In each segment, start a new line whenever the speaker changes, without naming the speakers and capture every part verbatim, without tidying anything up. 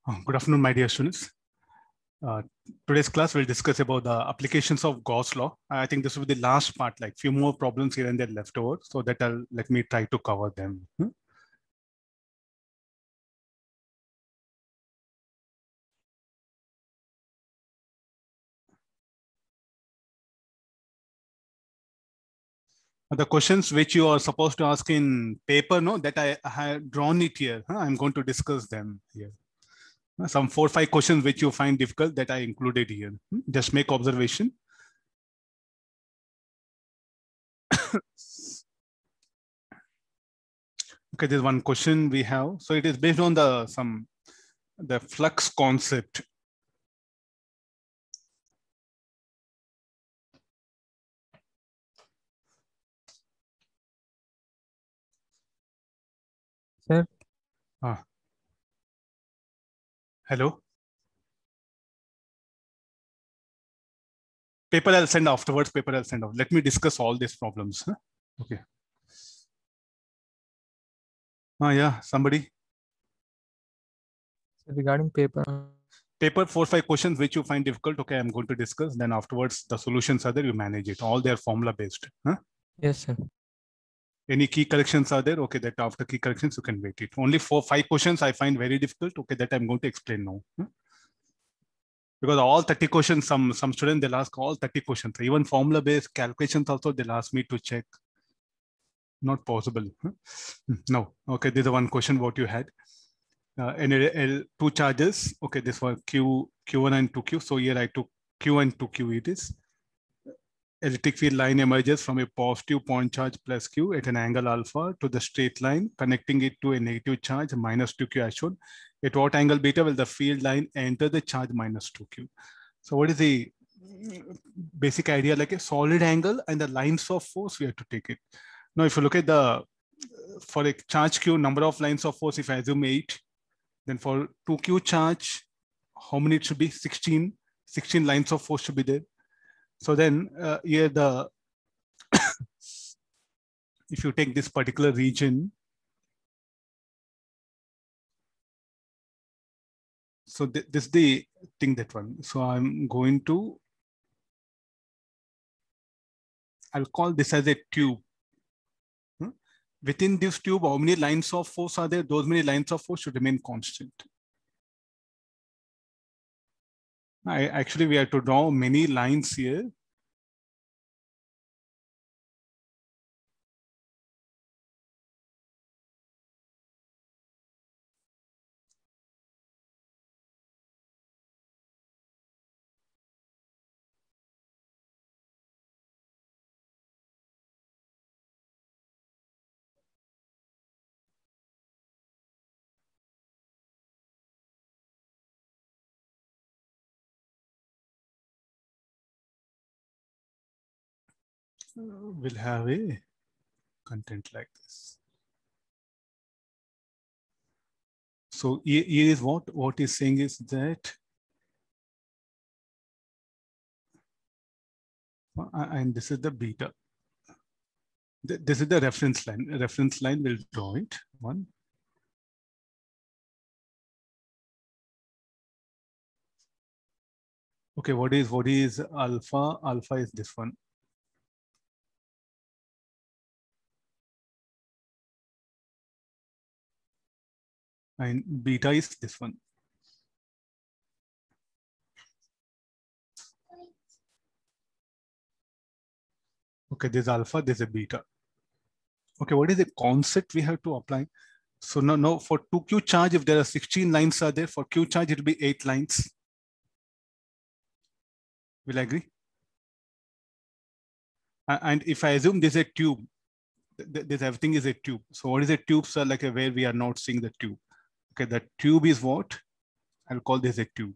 Uh, Good afternoon, my dear students. Uh, today's class will discuss about the applications of Gauss law. I think this will be the last part, like few more problems here and there left over, so that I'll let me try to cover them. Hmm? The questions which you are supposed to ask in paper, no, that I, I have drawn it here. Huh? I'm going to discuss them here. Some four or five questions which you find difficult that I included here. Hmm? Just make observation. Okay, there's one question we have. So it is based on the some the flux concept.
Sir.
Ah. Hello. Paper I'll send afterwards. Paper I'll send off. Let me discuss all these problems. Huh? Okay. Ah, yeah. Somebody.
Regarding paper.
Paper four five questions which you find difficult. Okay, I'm going to discuss. Then afterwards, the solutions are there. You manage it. All they are formula based. Huh?
Yes, sir.
Any key corrections are there? Okay, that after key corrections you can wait it. Only four five questions I find very difficult. Okay, that I'm going to explain now. Huh? Because all thirty questions, some some students they'll ask all thirty questions. Even formula based calculations also they'll ask me to check. Not possible. Huh? No. Okay, this is one question what you had. Uh, and L, two charges. Okay, this was Q, Q1 and two Q. So here I took Q and two Q it is. Electric field line emerges from a positive point charge plus Q at an angle alpha to the straight line, connecting it to a negative charge minus two Q as shown. At what angle beta will the field line enter the charge minus two Q? So what is the basic idea? Like a solid angle and the lines of force, we have to take it. Now, if you look at the, for a charge Q, number of lines of force, if I assume eight, then for two Q charge, how many it should be? sixteen. sixteen lines of force should be there. So then uh, here the, if you take this particular region, so th this is the thing that one. So I'm going to, I'll call this as a tube. Hmm? Within this tube, how many lines of force are there? Those many lines of force should remain constant. I, actually, we have to draw many lines here. Will have a content like this. So here is what what is saying is that, and this is the beta. This is the reference line. Reference line will draw it. One. Okay, what is what is alpha? Alpha is this one. And beta is this one. Okay, this is alpha, this is beta. Okay, what is the concept we have to apply? So now, now for two Q charge, if there are sixteen lines are there, for Q charge, it will be eight lines. Will I agree? And if I assume this is a tube, this everything is a tube. So what is a tube, sir? Like a where we are not seeing the tube. Okay, the tube is what? I'll call this a tube.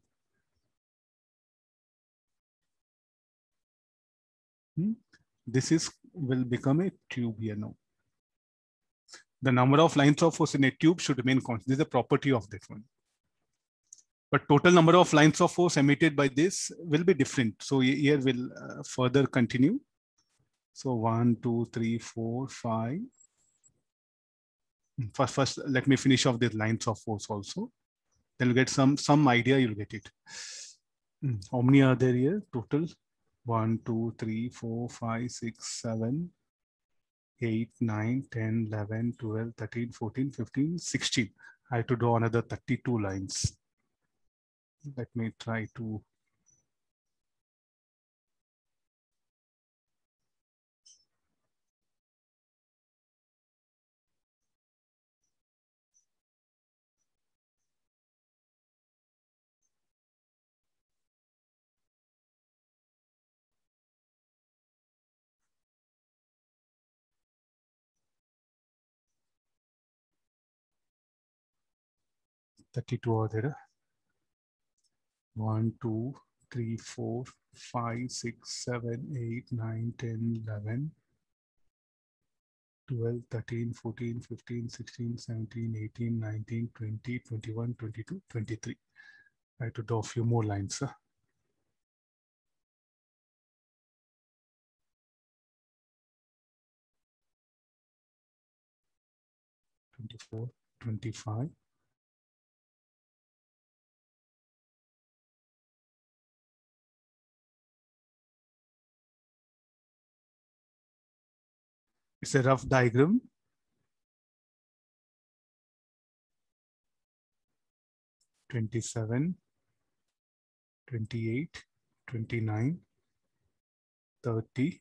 Hmm? This is will become a tube here now. The number of lines of force in a tube should remain constant. This is a property of that one. But total number of lines of force emitted by this will be different. So here we'll uh, further continue. So one, two, three, four, five. First, first, let me finish off the lines of force also. Then you get some, some idea, you'll get it. How many are there here total? one, two, three, four, five, six, seven, eight, nine, ten, eleven, twelve, thirteen, fourteen, fifteen, sixteen. I have to draw another thirty-two lines. Let me try to. thirty-two are there. one, two, three, four, five, six, seven, eight, nine, ten, eleven, twelve, thirteen, fourteen, fifteen, sixteen, seventeen, eighteen, nineteen, twenty, twenty-one, twenty-two, twenty-three. I have to draw a few more lines. Huh? twenty-four, twenty-five. It's a rough diagram. twenty-seven, twenty-eight, twenty-nine, thirty,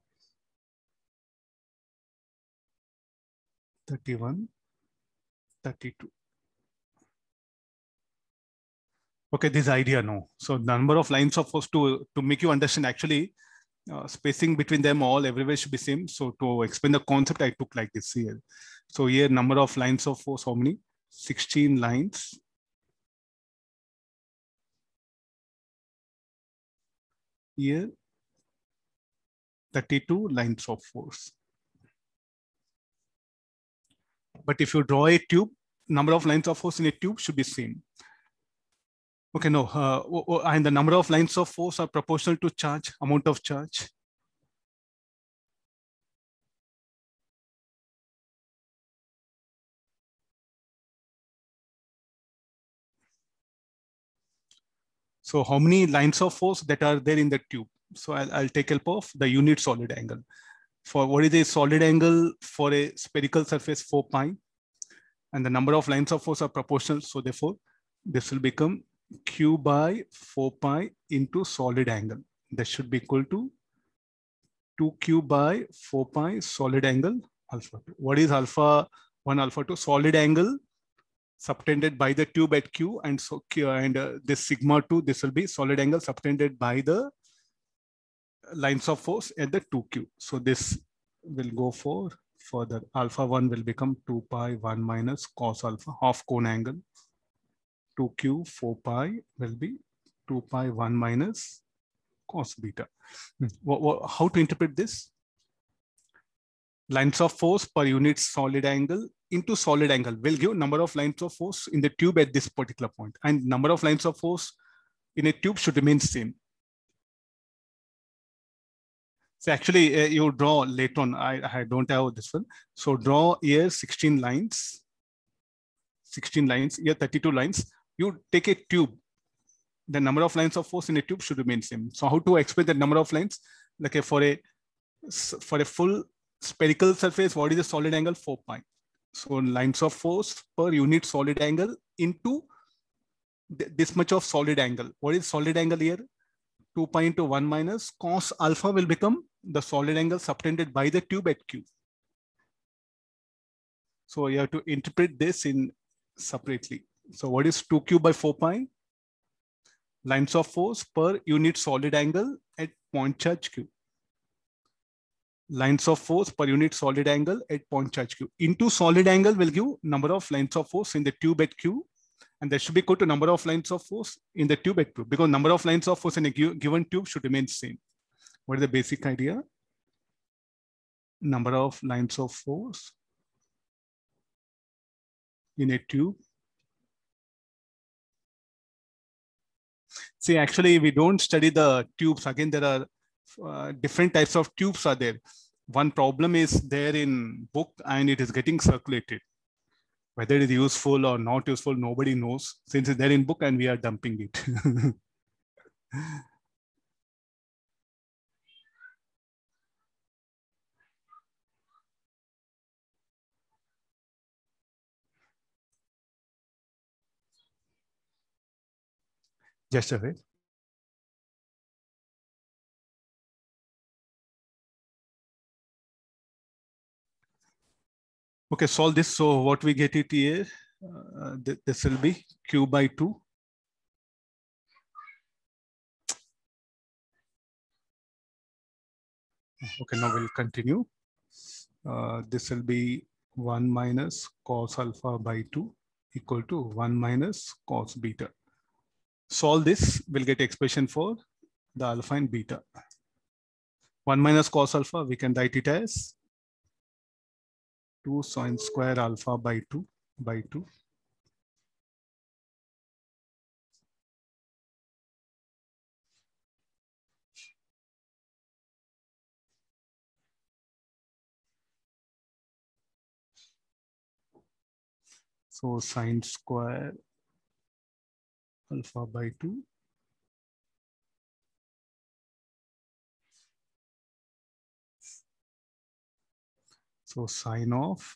thirty-one, thirty-two. Okay, this idea, no. So number of lines of force to, to make you understand actually uh, spacing between them all everywhere should be same. So to explain the concept, I took like this here. So here number of lines of force, how many? sixteen lines. Here, thirty-two lines of force. But if you draw a tube, number of lines of force in a tube should be same. Okay, no, uh, and the number of lines of force are proportional to charge, amount of charge. So how many lines of force that are there in the tube? So I'll, I'll take help of the unit solid angle. For what is a solid angle for a spherical surface? four pi. And the number of lines of force are proportional. So therefore, this will become Q by four pi into solid angle. That should be equal to two Q by four pi solid angle alpha two. What is alpha one, alpha two? Solid angle subtended by the tube at Q, and so Q and uh, this sigma two, this will be solid angle subtended by the lines of force at the two Q. So this will go for further. Alpha one will become two pi one minus cos alpha, half cone angle. two Q four pi will be two pi one minus cos beta. What, what, how to interpret this? Lines of force per unit solid angle into solid angle will give number of lines of force in the tube at this particular point, and number of lines of force in a tube should remain same. So actually uh, you draw later on, I, I don't have this one. So draw here sixteen lines, sixteen lines, here thirty-two lines. You take a tube, the number of lines of force in a tube should remain same. So how to explain the number of lines? Like a, for a for a full spherical surface, what is the solid angle? four pi. So lines of force per unit solid angle into th this much of solid angle. What is solid angle here? two pi into one minus cos alpha will become the solid angle subtended by the tube at Q. So you have to interpret this in separately. So what is two Q by four pi? Lines of force per unit solid angle at point charge Q. Lines of force per unit solid angle at point charge Q. Into solid angle will give number of lines of force in the tube at Q. And that should be equal to number of lines of force in the tube at Q, because number of lines of force in a given tube should remain same. What is the basic idea? Number of lines of force in a tube. See, actually, we don't study the tubes. Again, there are uh, different types of tubes are there. One problem is there in book and it is getting circulated. Whether it is useful or not useful, nobody knows, since it's there in book and we are dumping it. Just a wait. Okay, solve this. So what we get it here, uh, th this will be q by two. Okay, now we'll continue. Uh, this will be one minus cos alpha by two equal to one minus cos beta. Solve this, we'll get expression for the alpha and beta. one minus cos alpha, we can write it as two sine square alpha by two by two. So sine square alpha by two. So sine of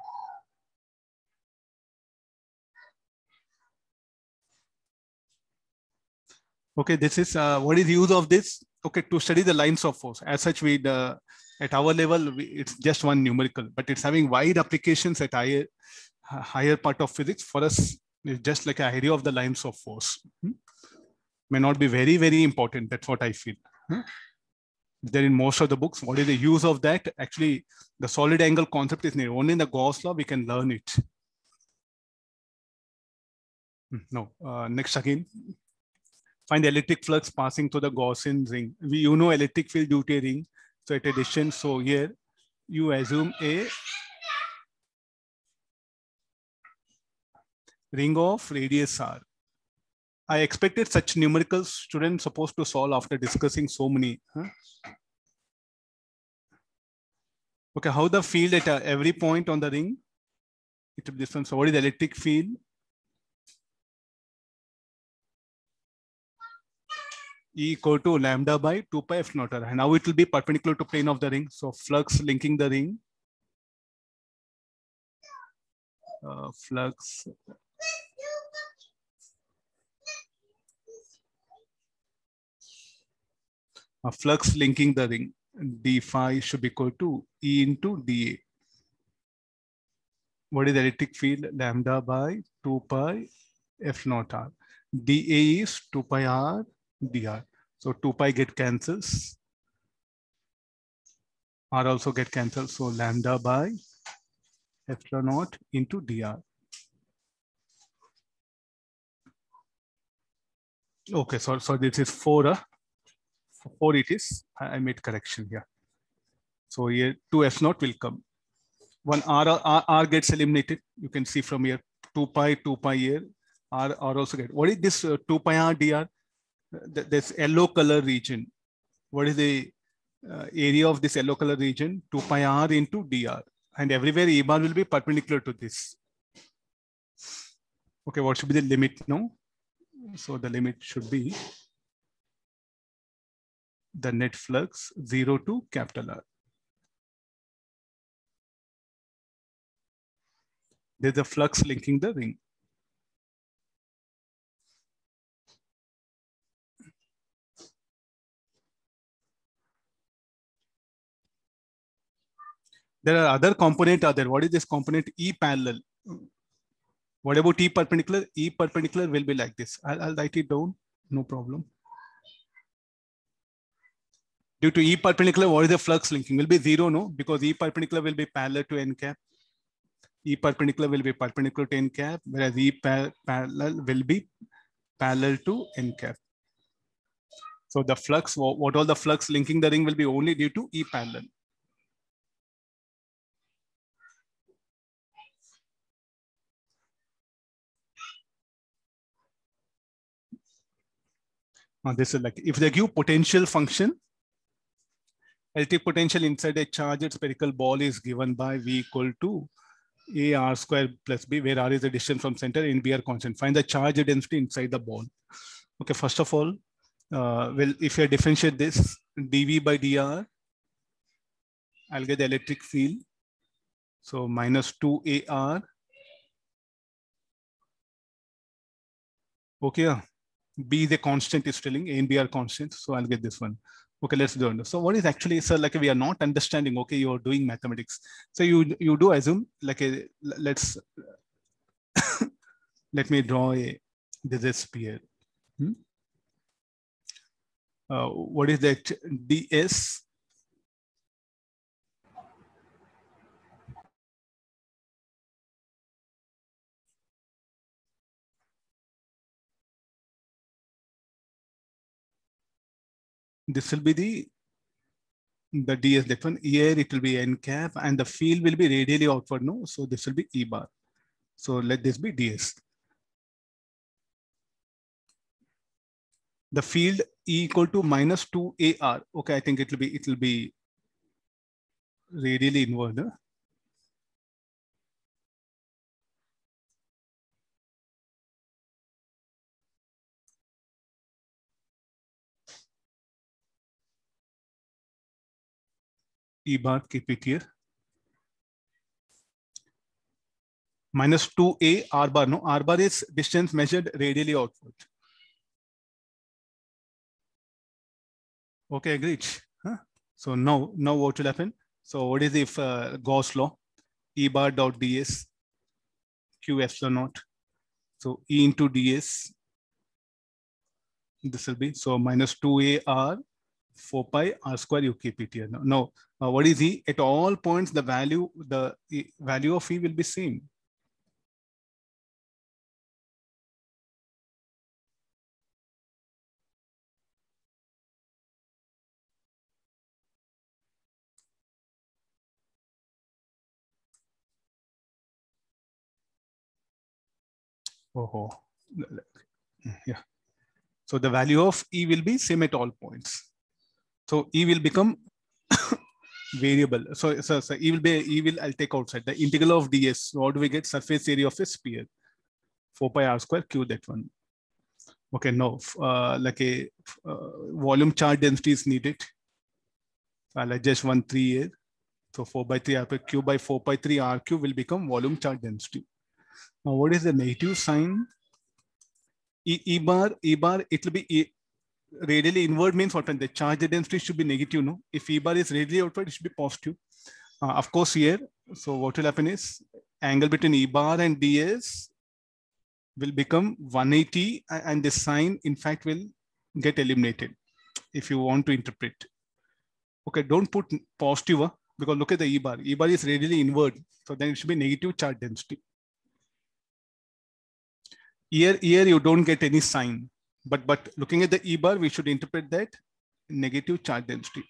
okay, this is uh, what is the use of this? Okay, to study the lines of force. As such, we uh, at our level, we, it's just one numerical, but it's having wide applications at higher higher part of physics. For us, it's just like an idea of the lines of force. Hmm? May not be very, very important. That's what I feel. Hmm? There in most of the books, what is the use of that? Actually, the solid angle concept is needed. Only in the Gauss law we can learn it. No, uh, next again. Find the electric flux passing through the Gaussian ring. We, you know, electric field due to a ring. So at a distance, so here you assume a ring of radius r. I expected such numericals students supposed to solve after discussing so many. Huh? Okay, how the field at uh, every point on the ring? It will be different. So what is the electric field? E equal to lambda by two pi f naught r. And now it will be perpendicular to plane of the ring. So flux linking the ring. Uh, flux. A flux linking the ring, d phi should be equal to E into dA. What is the electric field? Lambda by two pi f naught r. dA is two pi r dr. So two pi get cancels. R also get cancelled. So lambda by epsilon naught into dr. Okay, so, so this is four. Uh, four it is. I made correction here. So here two f naught will come. One r, r, r gets eliminated. You can see from here two pi, two pi here. R, r also get. What is this uh, two pi r dr? Uh, this yellow color region. What is the uh, area of this yellow color region? two pi r into dr. And everywhere E bar will be perpendicular to this. Okay, what should be the limit now? So the limit should be the net flux zero to capital R. There's a flux linking the ring. There are other components are there. What is this component? E parallel. What about E perpendicular? E perpendicular will be like this. I'll, I'll write it down. No problem. Due to E perpendicular, what is the flux linking? Will be zero, no? Because E perpendicular will be parallel to n cap. E perpendicular will be perpendicular to n cap, whereas E par parallel will be parallel to n cap. So the flux, what all the flux linking the ring will be only due to E parallel. Now this is like, if they give potential function, electric potential inside a charged spherical ball is given by V equal to A R square plus B, where R is the distance from center and B are constant. Find the charge density inside the ball. Okay, first of all, uh, well, if I differentiate this dV by dr, I'll get the electric field. So minus two A R. Okay, B is a constant is telling, A and B are constant. So I'll get this one. Okay, let's do it. So what is actually, sir, like we are not understanding, okay, you're doing mathematics. So you, you do assume like a, let's, let me draw a, this is sphere. Hmm? Uh, what is that? ds. This will be the the ds, that one. Here it will be n cap and the field will be radially outward, no? So this will be E bar. So let this be ds. The field E equal to minus two A R. Okay, I think it will be, it will be radially inward. Huh? E bar, keep it here. Minus two A R bar, no? R bar is distance measured radially outward. Okay, agreed. Huh? So now, now what will happen? So what is if uh, Gauss law? E bar dot ds, Q epsilon naught. So E into ds, this will be, so minus two A R, four pi R square, you keep it here. Now, now uh, what is E? At all points, the value, the e, value of E will be same. Oh, yeah. So the value of E will be same at all points. So E will become variable. So, so, so E will be, E will, I'll take outside the integral of ds. So what do we get? Surface area of a sphere. four pi R square Q, that one. Okay, no, uh, like a uh, volume charge density is needed. I'll adjust one three here. So four by three R per Q by four by three R Q will become volume charge density. Now, what is the negative sign? E, e bar, E bar, it will be e, radially inward means what? The charge density should be negative, no? If E bar is radially outward, it should be positive. Uh, of course, here, so what will happen is angle between E bar and ds will become one eighty, and the sign, in fact, will get eliminated if you want to interpret. Okay, don't put positive, uh, because look at the E bar. E bar is radially inward, so then it should be negative charge density. Here, here you don't get any sign, but but looking at the E bar, we should interpret that negative charge density.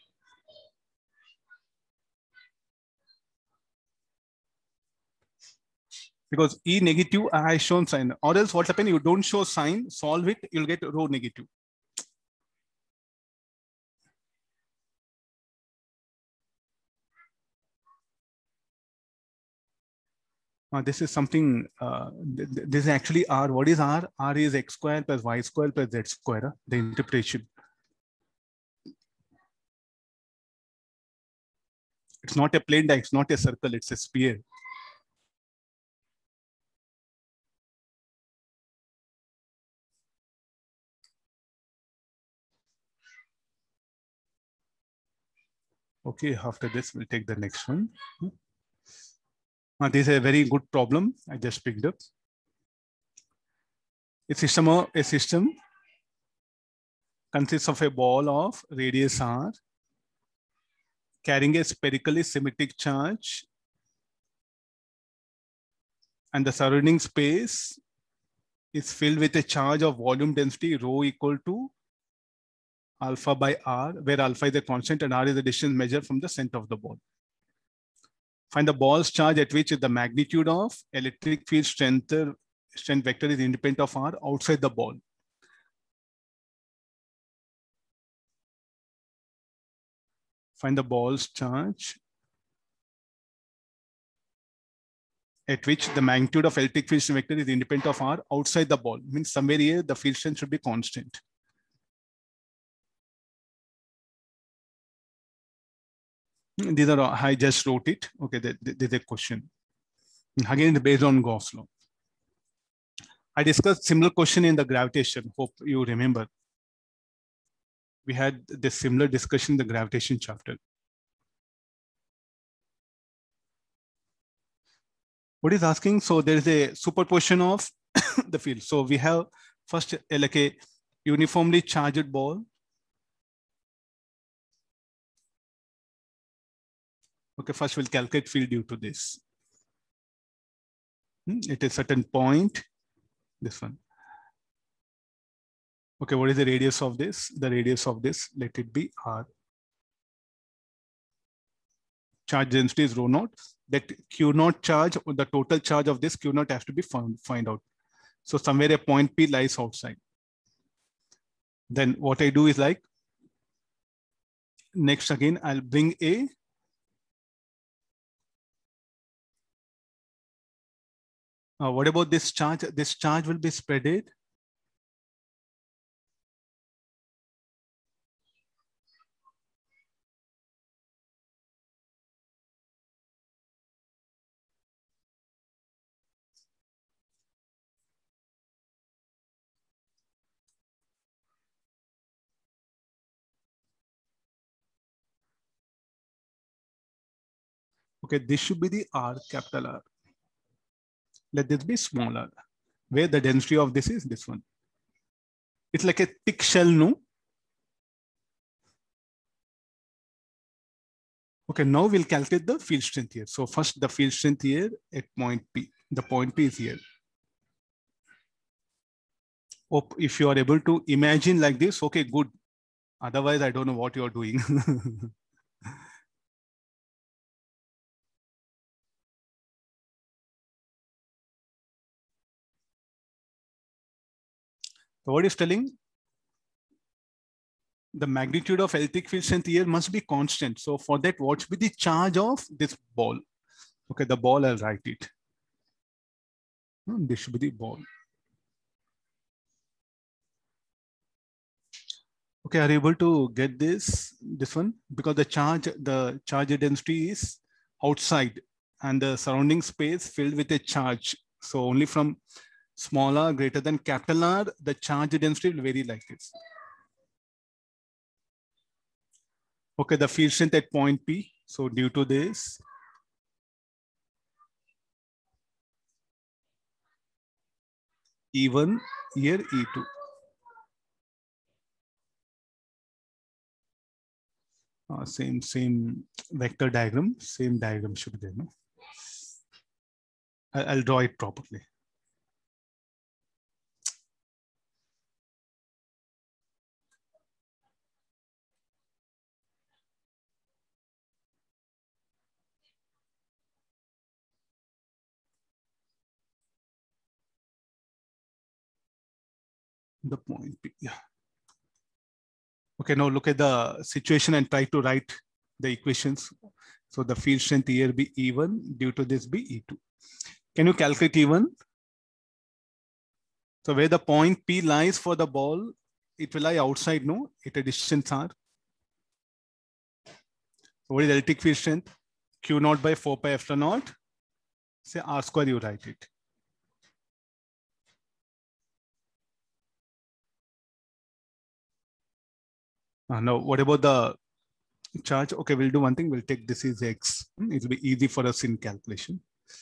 Because E negative, I shown sign, or else what happen? You don't show sign, solve it, you'll get rho negative. Uh, this is something, uh, th this is actually R. What is R? R is x square plus y square plus z square, uh, the interpretation. It's not a plane diagram, it's not a circle, it's a sphere. Okay, after this, we'll take the next one. Uh, this is a very good problem I just picked up. A system, of, a system consists of a ball of radius r carrying a spherically symmetric charge, and the surrounding space is filled with a charge of volume density rho equal to alpha by r, where alpha is a constant and r is the distance measured from the center of the ball. Find the ball's charge at which the magnitude of electric field strength, strength vector is independent of r outside the ball. Find the ball's charge at which the magnitude of electric field strength vector is independent of R outside the ball. Means somewhere here the field strength should be constant. These are, I just wrote it. Okay, there's a question. Again, based on Gauss law. I discussed similar question in the gravitation. Hope you remember. We had this similar discussion in the gravitation chapter. What is asking? So there is a superposition of the field. So we have first like a uniformly charged ball. Okay, first we'll calculate field due to this. It is certain point, this one. Okay, what is the radius of this? The radius of this, let it be R. Charge density is rho naught. That Q naught charge, or the total charge of this Q naught has to be found, find out. So somewhere a point P lies outside. Then what I do is like, next again, I'll bring a Uh, what about this charge? This charge will be spreaded. Okay, this should be the R, capital R. Let this be smaller, where the density of this is this one. It's like a thick shell, no? Okay, now we'll calculate the field strength here. So first the field strength here at point P. The point P is here. Hope if you are able to imagine like this, okay, good. Otherwise, I don't know what you're doing. So what is telling? The magnitude of electric field strength here must be constant. So for that, what should be the charge of this ball? Okay, the ball, I'll write it. This should be the ball. Okay, are you able to get this, this one? Because the charge, the charge density is outside and the surrounding space filled with a charge. So only from small r greater than capital R, the charge density will vary like this. Okay, the field strength at point P. So due to this, E one, here E two. Uh, same, same vector diagram, same diagram should be there. No? I'll draw it properly. The point P, yeah. Okay, now look at the situation and try to write the equations. So the field strength here be E one, due to this be E two. Can you calculate E one? So where the point P lies for the ball, it will lie outside, no? At a distance R. So what is electric field strength? Q naught by four pi epsilon naught. Say R square, you write it. Uh, now, what about the charge? Okay, we'll do one thing. We'll take this is X. It will be easy for us in calculation.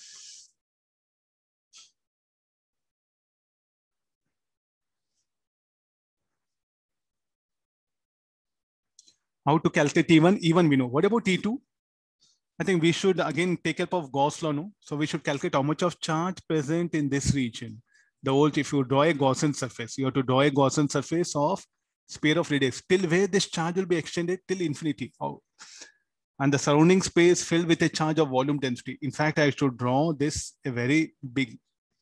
How to calculate E one? E one we know. What about E two? I think we should again take help of Gauss law, no? So we should calculate how much of charge present in this region. The whole, if you draw a Gaussian surface, you have to draw a Gaussian surface of sphere of radius, till where this charge will be extended till infinity. Oh. And the surrounding space filled with a charge of volume density. In fact, I should draw this a very big.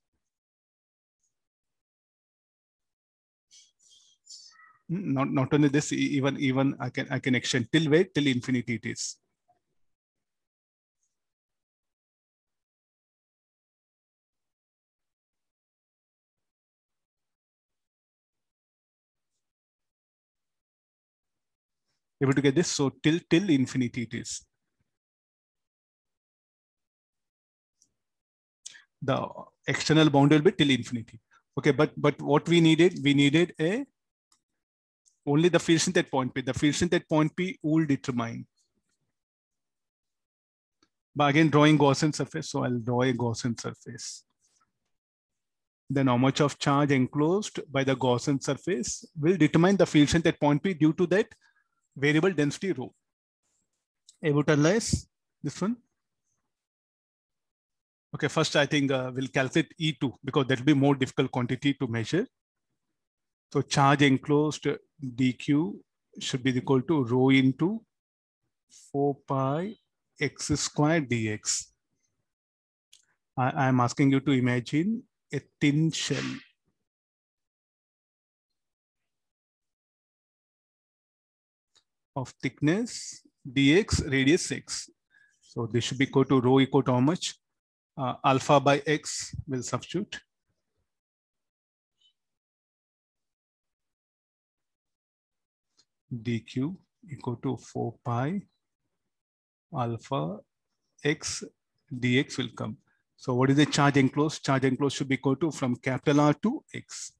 Not, not only this, even, even I can I can extend till where? Till infinity it is. Able to get this? So till till infinity it is. The external boundary will be till infinity. Okay, but but what we needed, we needed a only the field strength at point P. The field strength at point P will determine. But again, drawing Gaussian surface, so I'll draw a Gaussian surface. Then how much of charge enclosed by the Gaussian surface will determine the field strength at point P due to that variable density rho. Able to analyze this one? Okay, first I think uh, we'll calculate E two because that will be more difficult quantity to measure. So charge enclosed dq should be equal to rho into four pi x squared dx. I am asking you to imagine a thin shell. Of thickness dx, radius x. So this should be equal to rho equal to how much? Uh, alpha by x will substitute. Dq equal to four pi alpha x dx will come. So what is the charge enclosed? Charge enclosed should be equal to from capital R to x.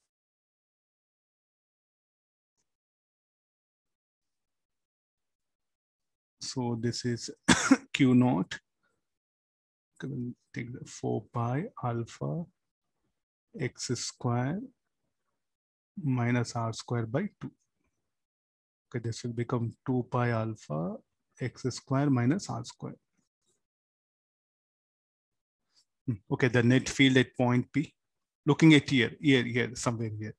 So this is Q naught. Okay, we'll take the four pi alpha x square minus r square by two. Okay, this will become two pi alpha x square minus r square. Okay, the net field at point P. Looking at here, here, here, somewhere here.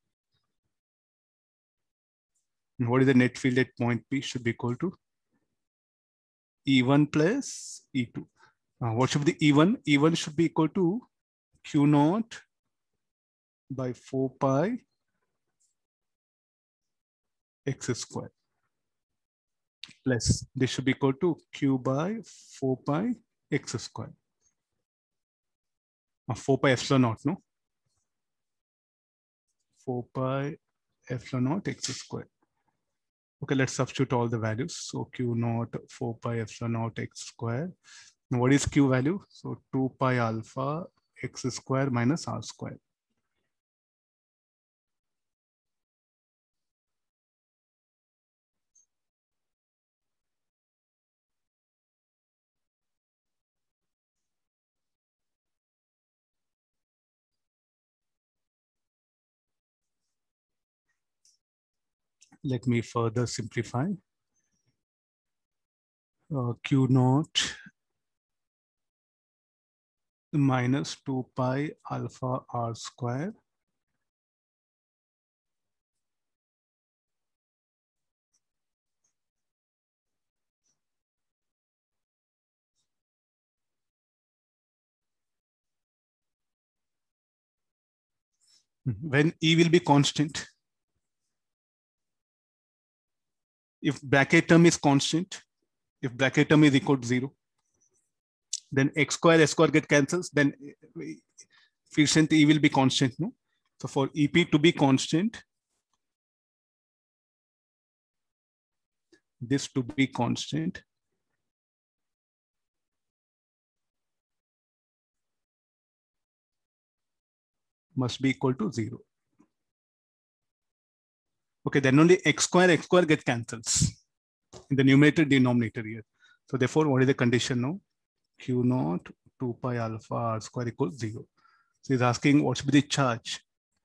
And what is the net field at point P? Should be equal to E one plus E two. Uh, what should be the E one? E one should be equal to Q naught by four pi x square. Plus this should be equal to Q by four pi x square. Uh, four pi epsilon naught, no? four pi epsilon naught x square. Okay, let's substitute all the values. So Q naught four pi epsilon naught x square. Now what is Q value? So two pi alpha x square minus r square. Let me further simplify. Uh, Q naught minus two pi alpha r square when E will be constant. If bracket term is constant, if bracket term is equal to zero, then x square, s square get cancels, then field strength E will be constant, no? So for E P to be constant, this to be constant, must be equal to zero. Okay, then only x square, x square get cancels in the numerator denominator here. So therefore, what is the condition now? Q naught two pi alpha r square equals zero. So he's asking what should be the charge.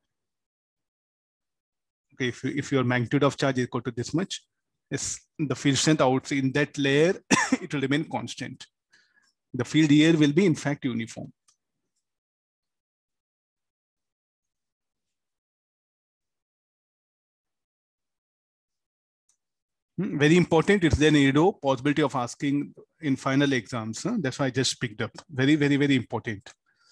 Okay, if, if your magnitude of charge is equal to this much, is the field strength out in that layer, it will remain constant. The field here will be in fact uniform. Very important. It's then you know possibility of asking in final exams. Huh? That's why I just picked up. Very, very, very important.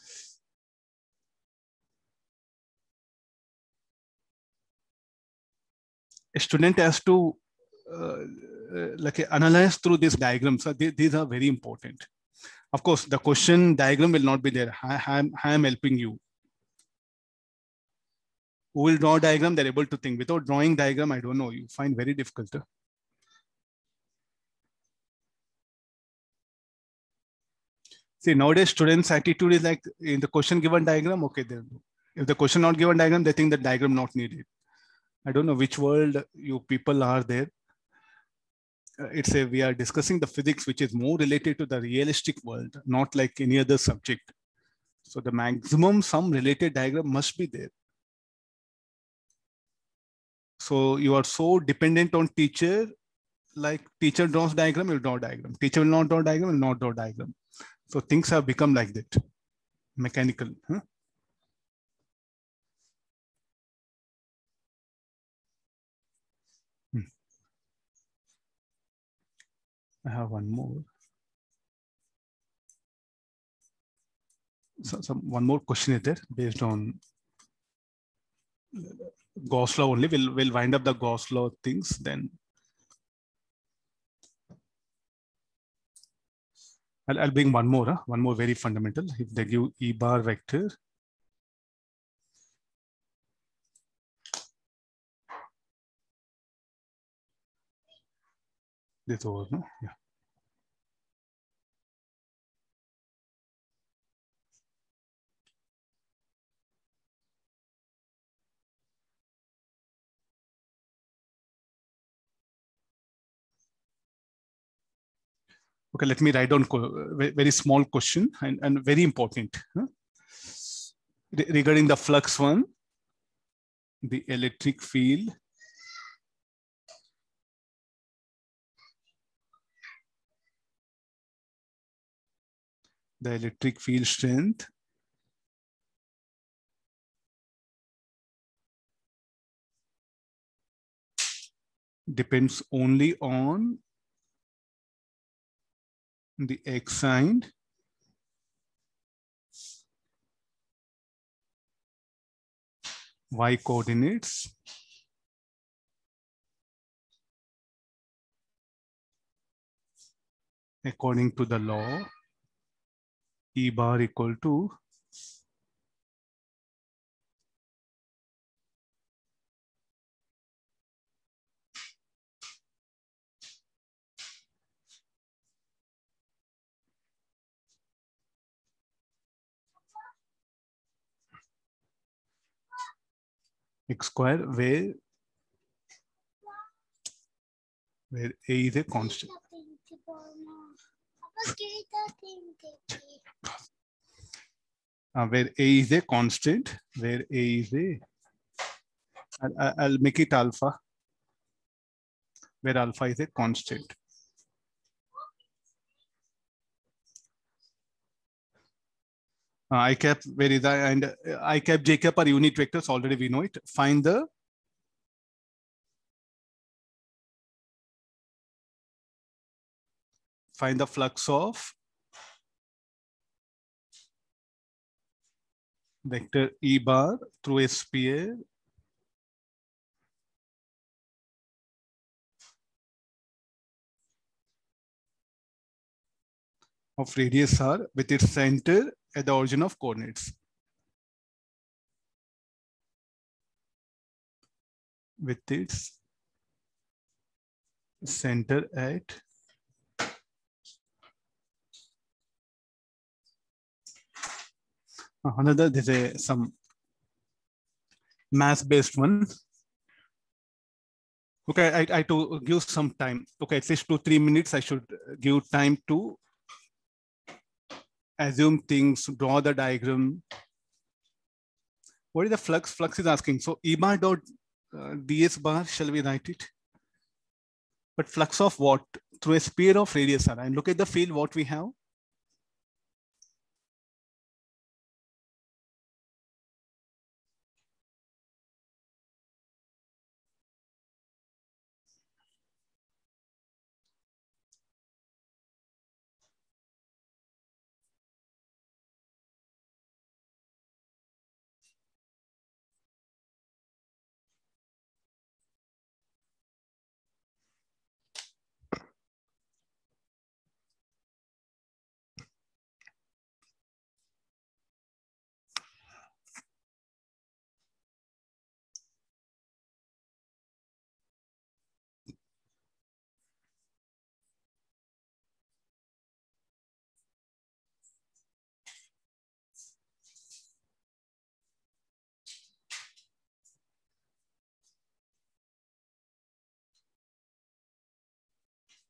A student has to uh, like analyze through these diagrams. So they, these are very important. Of course, the question diagram will not be there. I, I, am, I am helping you. Who will draw diagram? They're able to think. Without drawing diagram, I don't know. You find very difficult. Huh? See, nowadays students' attitude is like in the question given diagram, okay, then if the question not given diagram, they think the diagram not needed. I don't know which world you people are there. Uh, it's a, we are discussing the physics, which is more related to the realistic world, not like any other subject. So the maximum some related diagram must be there. So you are so dependent on teacher, like teacher draws diagram, you draw diagram. Teacher will not draw diagram, will not draw diagram. So things have become like that, mechanical. Huh? Hmm. I have one more. So some one more question is there based on Gauss law only. We'll we'll wind up the Gauss law things then. I'll, I'll bring one more, huh? one more very fundamental. If they give E bar vector, this over, no? Yeah. Okay, let me write down very small question and, and very important. Huh? Regarding the flux one, the electric field the electric field strength depends only on the x sign y coordinates according to the law E bar equal to x square, where where a is a constant. Uh, where a is a constant, where a is a, I'll, I'll make it alpha, where alpha is a constant. Uh, I cap, where is I, and I cap, J cap are unit vectors, already we know it. Find the find the flux of vector E bar through a sphere of radius r with its center at the origin of coordinates. With its center at another, there's a some mass based one. Okay, I, I to give some time. Okay, at least two, three minutes, I should give time to assume things, draw the diagram. What is the flux? Flux is asking. So E bar dot uh, ds bar, shall we write it? But flux of what? Through a sphere of radius r. And look at the field, what we have.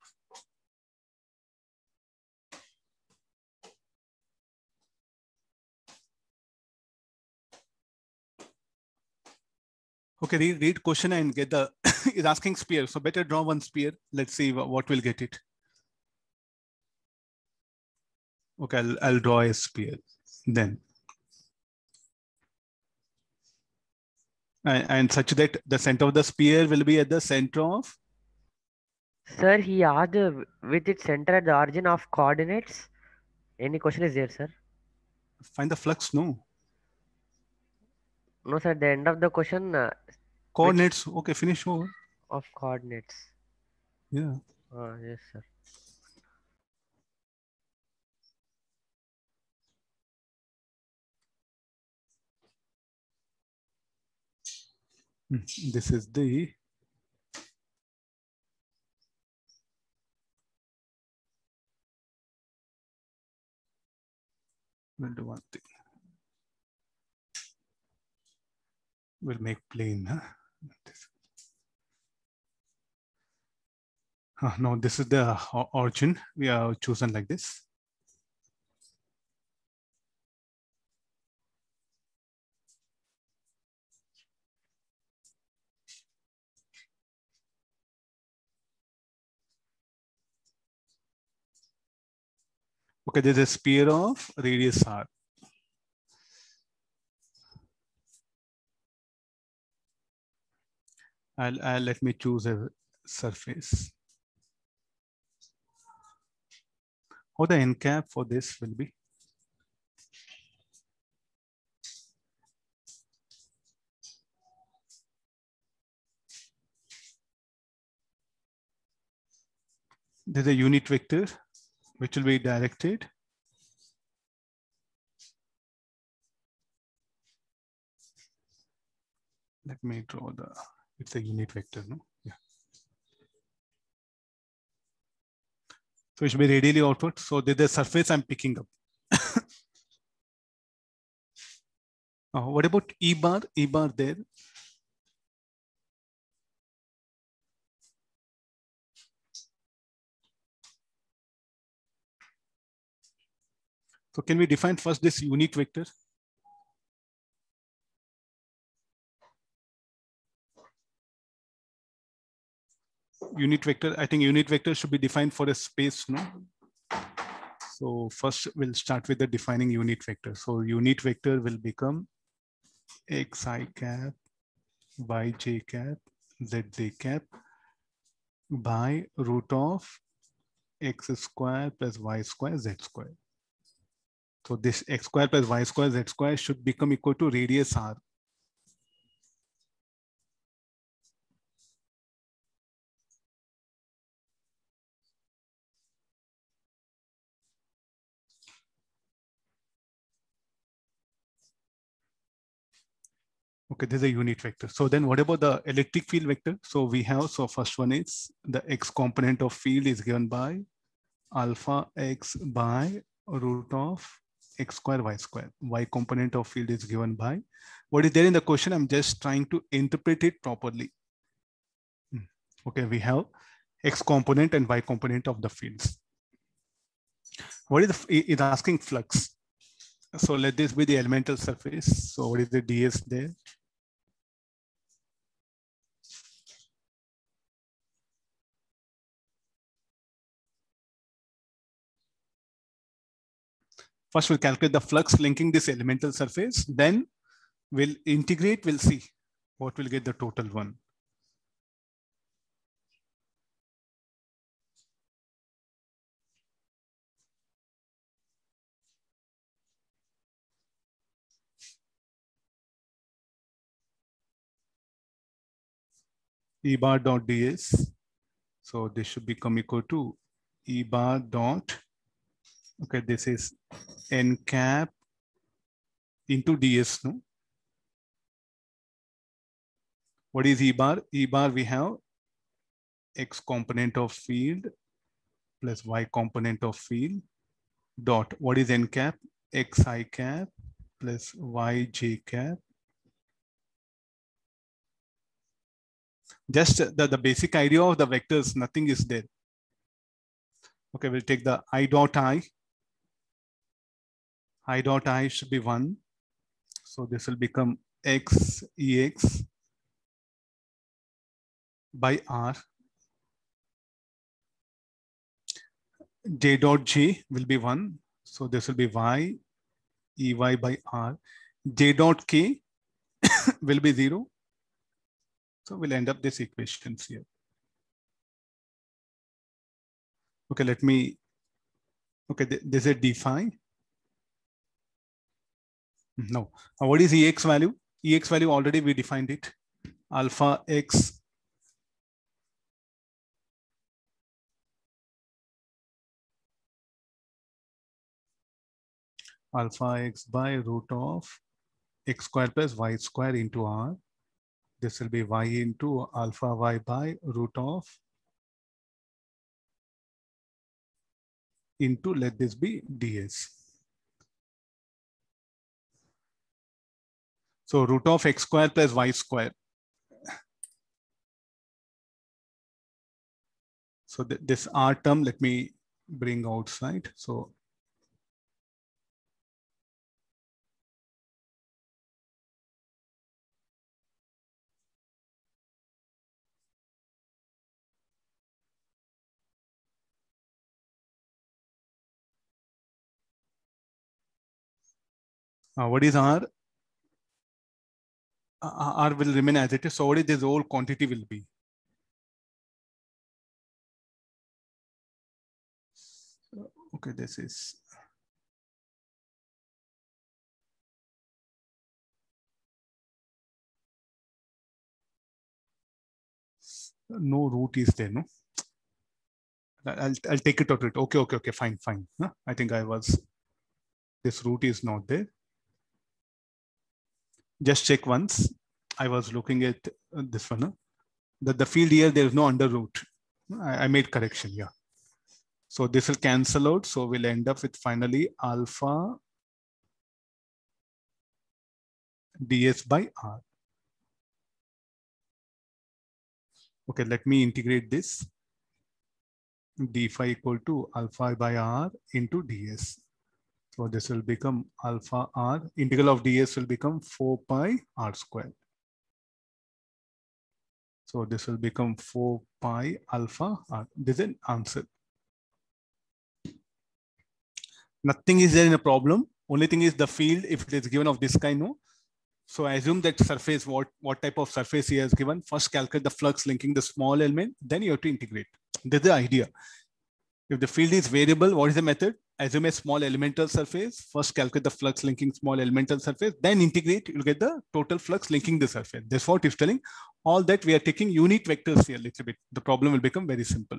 Okay, read, read question and get the, is asking sphere. So better draw one sphere. Let's see what will get it. Okay, I'll, I'll draw a sphere then. And, and such that the center of the sphere will be at the center of?
Sir, he asked uh, with its center at the origin of coordinates. Any question is there, sir?
Find the flux, no.
No, sir, at the end of the question. Uh,
Coordinates, okay, finish over.
Of coordinates.
Yeah.
Uh, yes, sir.
This is the we'll do one thing. We'll make plane. Huh? This. Uh, no, this is the origin. We are chosen like this. Okay, there's a sphere of radius r. I'll, I'll let me choose a surface. How the n cap for this will be? There's a unit vector which will be directed. Let me draw the, it's a unit vector, no? Yeah. So it should be radially outward. So there's the surface I'm picking up. uh, what about E bar? E bar there. So can we define first this unit vector? Unit vector, I think unit vector should be defined for a space, no? So first we'll start with the defining unit vector. So unit vector will become xi cap, yj cap, zj cap by root of x square plus y square z square. So this x square plus y square z square should become equal to radius r. Okay, this is a unit vector. So then what about the electric field vector? So we have, so first one is the x component of field is given by alpha x by root of x square y square. Y component of field is given by, what is there in the question? I'm just trying to interpret it properly. Okay, we have x component and y component of the fields. What is the, is asking flux. So let this be the elemental surface. So what is the ds there? First, we'll calculate the flux linking this elemental surface. Then we'll integrate, we'll see what will get the total one. E bar dot ds. So this should become equal to E bar dot, okay, this is n cap into ds, no? What is E bar? E bar we have x component of field plus y component of field dot, what is n cap? Xi cap plus yj cap. Just the, the basic idea of the vectors, nothing is there. Okay, we'll take the I dot I. I dot I should be one. So this will become X E X by R. J dot J will be one. So this will be Y E Y by R. J dot K will be zero. So we'll end up this equations here. Okay, let me, okay, this is D phi. No, uh, what is E X value? E X value already we defined it. Alpha X alpha X by root of X square plus Y square into R. This will be Y into alpha Y by root of into, let this be ds. So root of X square plus Y square. So th this R term, let me bring outside. So uh, what is R? Uh, R will remain as it is. So what is this whole quantity will be? Okay, this is no root is there, no? I'll, I'll take it out. Okay, okay, okay, fine, fine. Huh? I think I was, this root is not there. Just check once. I was looking at this one. Huh? The, the field here, there is no under root. I, I made correction, yeah. So this will cancel out. So we'll end up with finally alpha ds by R. Okay, let me integrate this. D phi equal to alpha by R into ds. So this will become alpha R. Integral of ds will become four pi R squared. So this will become four pi alpha R. This is an answer. Nothing is there in a problem. Only thing is the field, if it is given of this kind, no. So I assume that surface, what, what type of surface he has given. First calculate the flux linking the small element, then you have to integrate. This is the idea. If the field is variable, what is the method? Assume a small elemental surface. First calculate the flux linking small elemental surface, then integrate, you'll get the total flux linking the surface. That's what it's telling. All that we are taking unit vectors here a little bit. The problem will become very simple.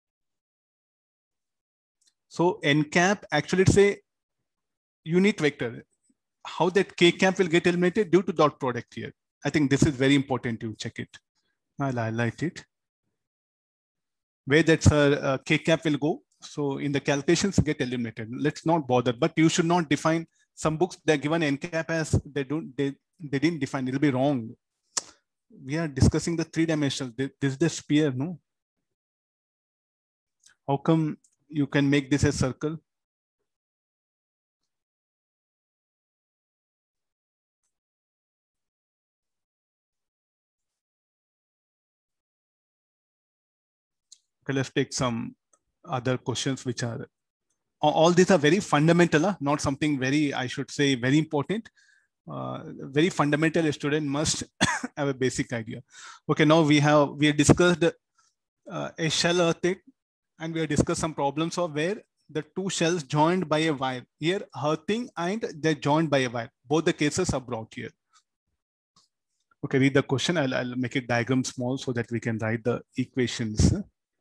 So n cap, actually it's a unit vector. How that k cap will get eliminated due to dot product here. I think this is very important to check it. I'll highlight it. Where that uh, k cap will go. So in the calculations get eliminated. Let's not bother, but you should not define some books they're given n cap as they don't, they, they didn't define, it'll be wrong. We are discussing the three dimensional. This is the sphere, no? How come you can make this a circle? Okay, let's take some other questions which are, all these are very fundamental, huh? Not something very, I should say, very important. Uh, very fundamental. A student must have a basic idea. Okay, now we have, we have discussed uh, a shell earthing, and we have discussed some problems of where the two shells joined by a wire. Here, earthing and they're joined by a wire. Both the cases are brought here. Okay, read the question. I'll, I'll make it diagram small so that we can write the equations.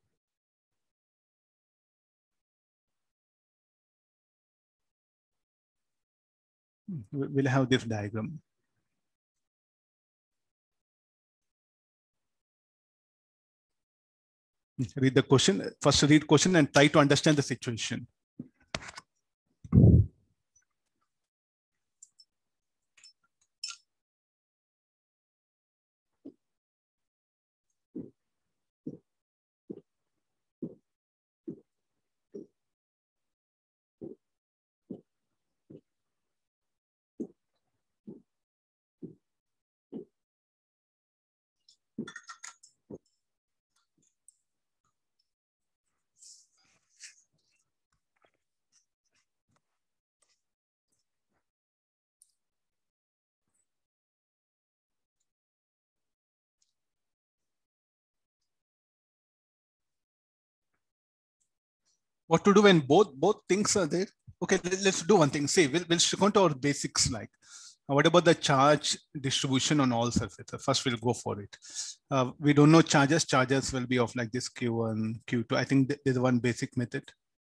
We'll have this diagram. Read the question. First read question and try to understand the situation. What to do when both both things are there? Okay, let's do one thing. Say we'll we'll go to our basics. Like, uh, what about the charge distribution on all surfaces? First, we'll go for it. Uh, we don't know charges. Charges will be of like this Q one, Q two. I think there's one basic method.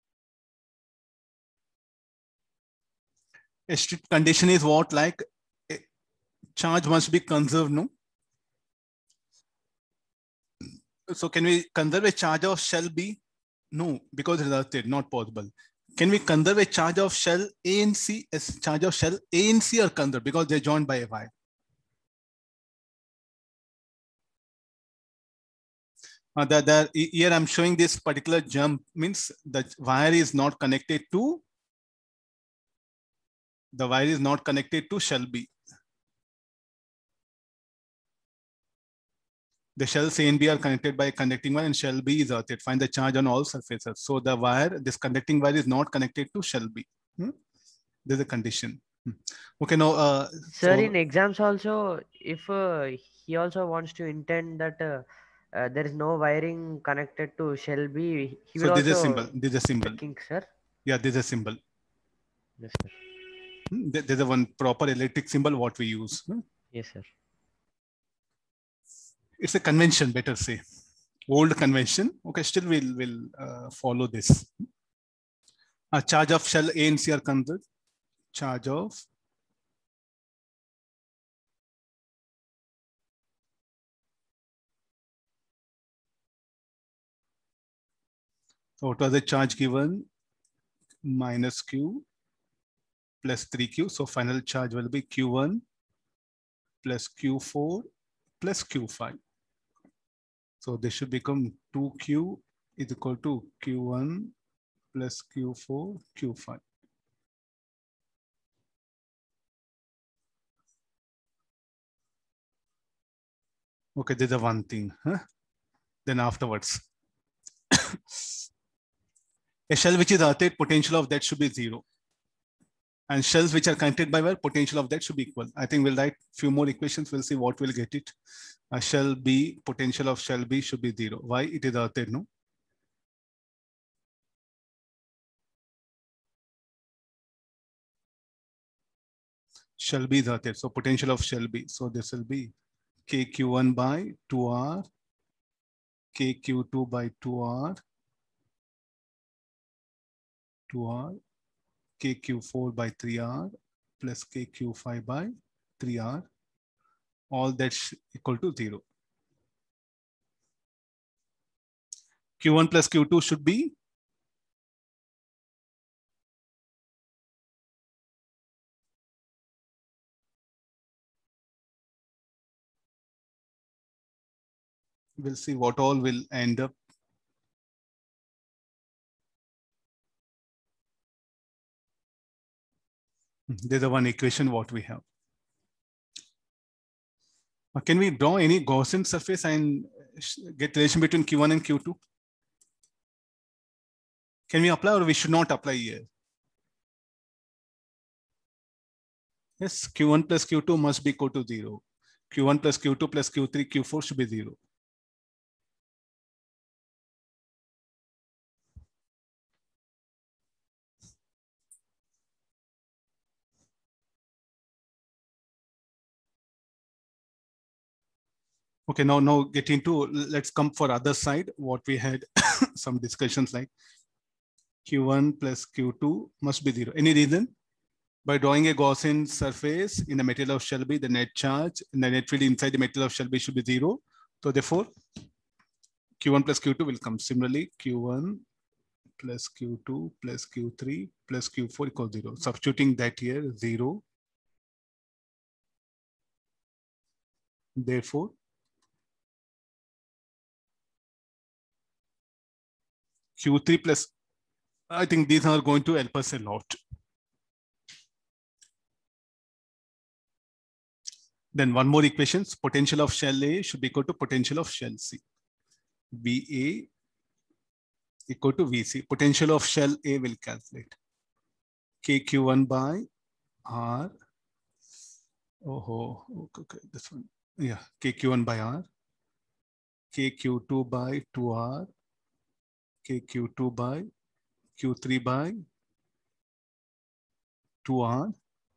A strict condition is what, like charge must be conserved, no? So can we conserve a charge of shell B? No, because it's not possible. Can we conserve a charge of shell A and C? As charge of shell A and C are conserved because they're joined by a wire. Uh, the, the, here I'm showing this particular jump means the wire is not connected to the wire is not connected to shell B. The shells A and B are connected by a conducting wire and shell B is earthed. Find the charge on all surfaces. So the wire, this conducting wire is not connected to shell B. Hmm? There's a condition. Hmm. Okay, now. Uh,
Sir,
so,
in exams also, if uh, he also wants to intend that uh, uh, there is no wiring connected to shell B, he
so
will
this is a
also
symbol. This is a symbol.
checking, sir.
Yeah, this is a symbol.
Yes, sir.
Hmm? There's a one proper electric symbol what we use. Hmm?
Yes, sir.
It's a convention, better say. Old convention. Okay, still we'll, we'll uh, follow this. A charge of shell A and C are conserved. Charge of so what was the charge given? Minus Q plus three Q. So final charge will be Q one plus Q four plus Q five. So this should become two Q is equal to Q one plus Q four, Q five. Okay, there's a one thing. Huh? Then afterwards, a shell which is earthed, potential of that should be zero. And shells which are connected by wire, potential of that should be equal. I think we'll write a few more equations. We'll see what we'll get it. A shell B, potential of shell B should be zero. Why? It is earthed, no? Shell B is earthed. So potential of shell B. So this will be K Q one by two R, K Q two by two R, two R, K Q four by three R plus K Q five by three R. All that's equal to zero. Q one plus Q two should be we'll see what all will end up. There's a one equation what we have. Can we draw any Gaussian surface and get relation between Q one and Q two? Can we apply or we should not apply here? Yes, Q one plus Q two must be equal to zero. Q one plus Q two plus Q three, Q four should be zero. Okay, now, now get into, let's come for other side. What we had some discussions like Q one plus Q two must be zero. Any reason? By drawing a Gaussian surface in the material of shell B, the net charge and the net field inside the material of shell B should be zero. So therefore, Q one plus Q two will come. Similarly, Q one plus Q two plus Q three plus Q four equals zero. Substituting that here, zero. Therefore, Q three plus, I think these are going to help us a lot. Then one more equations, potential of shell A should be equal to potential of shell C. V A equal to V C. Potential of shell A will calculate. K Q one by R. Oh, okay, okay, this one. Yeah, K Q one by R. K Q two by two R. K Q two by Q three by two R.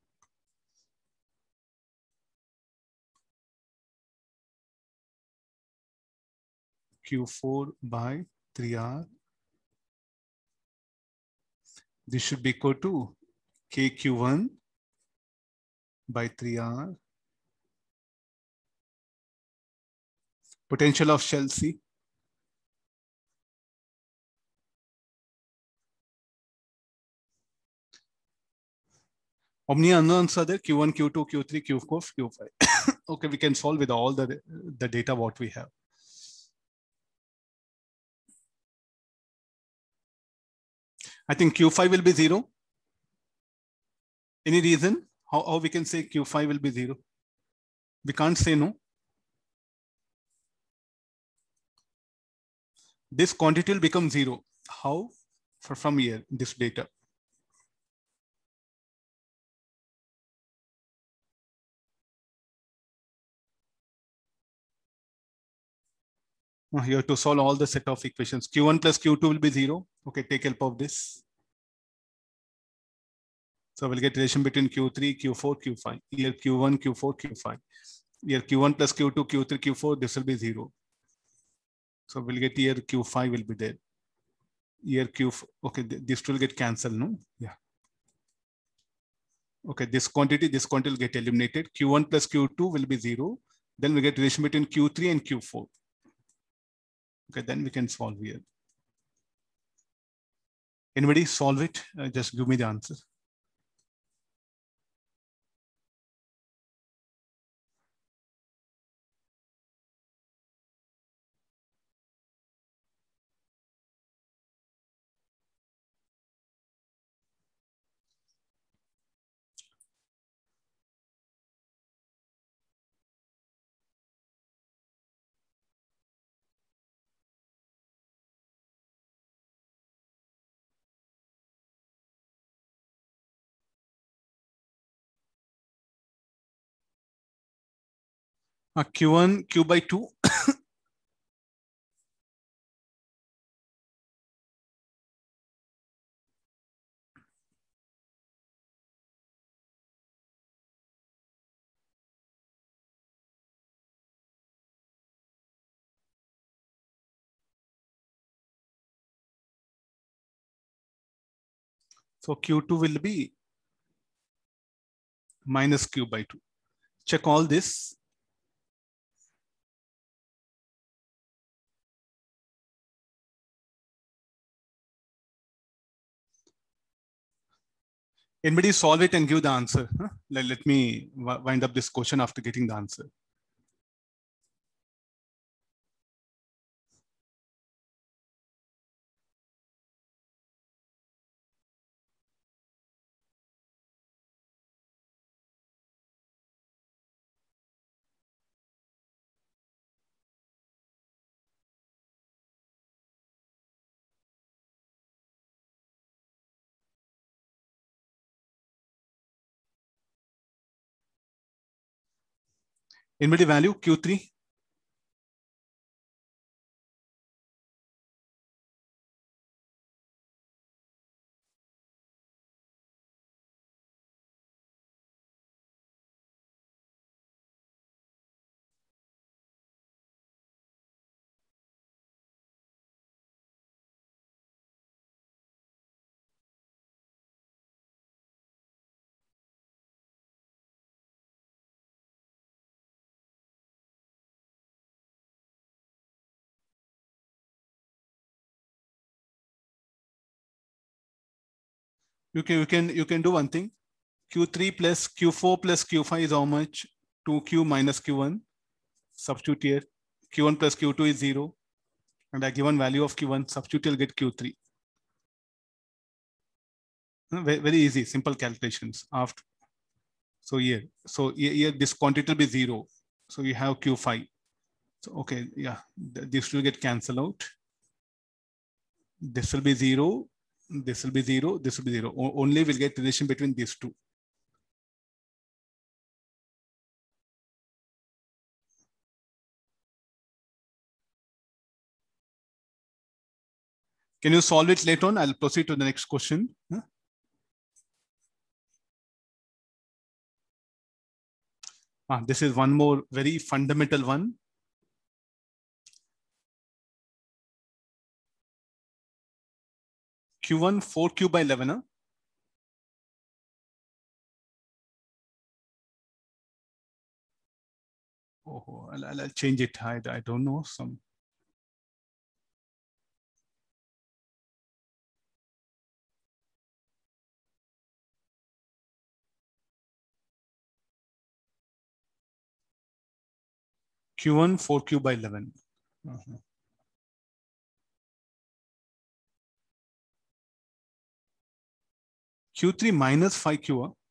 Q four by three R. This should be equal to K Q one by three R. Potential of shell C. How many unknowns are there? Q one, Q two, Q three, Q four, Q five. Okay, we can solve with all the, the data what we have. I think Q five will be zero. Any reason how, how we can say Q five will be zero? We can't say no. This quantity will become zero. How? For from here, this data. Now you have to solve all the set of equations. Q one plus Q two will be zero. Okay, take help of this. So we'll get relation between Q three, Q four, Q five. Here Q one, Q four, Q five. Here Q one plus Q two, Q three, Q four, this will be zero. So we'll get here Q five will be there. Here Q, okay, this will get cancelled, no? Yeah. Okay, this quantity, this quantity will get eliminated. Q one plus Q two will be zero. Then we get relation between Q three and Q four. Okay, then we can solve here. Anybody solve it? Uh, just give me the answer. Uh, Q one, Q by two. So Q two will be minus Q by two. Check all this. Anybody solve it and give the answer. Huh? Let, let me wind up this question after getting the answer. Anybody value Q three? You can, you can, you can do one thing. Q three plus Q four plus Q five is how much? two Q minus Q one. Substitute here. Q one plus Q two is zero. And I given value of Q one, substitute, you'll get Q three. Very, very easy, simple calculations. After So here, so here, here this quantity will be zero. So you have Q five. So, okay, yeah, this will get cancelled out. This will be zero. This will be zero. This will be zero. O only we'll get relation between these two. Can you solve it later on? I'll proceed to the next question. Huh? Ah, this is one more very fundamental one. Q one four Q by eleven. Huh? Oh, I'll, I'll change it. I, I don't know some. Q one four Q by eleven. Uh-huh. Q three minus five Q. Huh?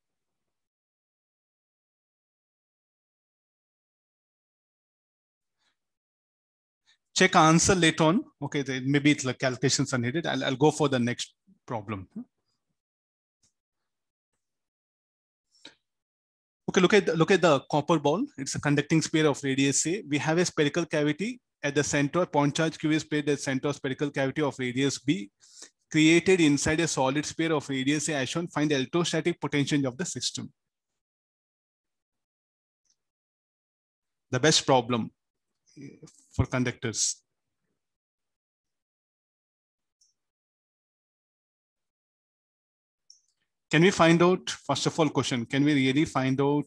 Check answer later on. Okay, maybe it's like calculations are needed. I'll, I'll go for the next problem. Okay, look at the, look at the copper ball. It's a conducting sphere of radius A. We have a spherical cavity at the center. Point charge Q is placed at the center of spherical cavity of radius B, created inside a solid sphere of radius A as shown. Find the electrostatic potential of the system. The best problem for conductors. Can we find out, first of all, question, can we really find out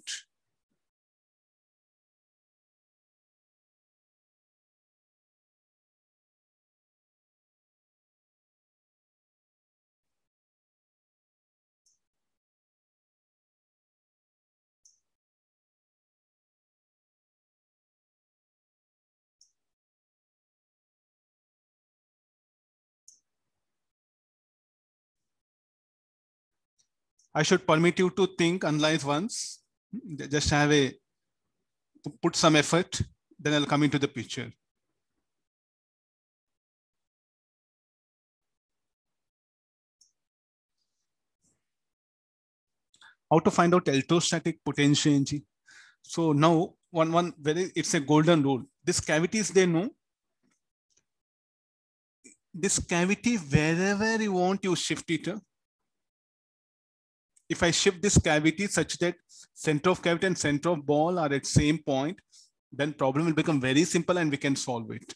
I should permit you to think, analyze once, just have a, put some effort, then I'll come into the picture. How to find out electrostatic potential? So now, one, one very, it's a golden rule. This cavity is there, no? This cavity, wherever you want, you shift it. If I shift this cavity such that center of cavity and center of ball are at same point, then problem will become very simple and we can solve it.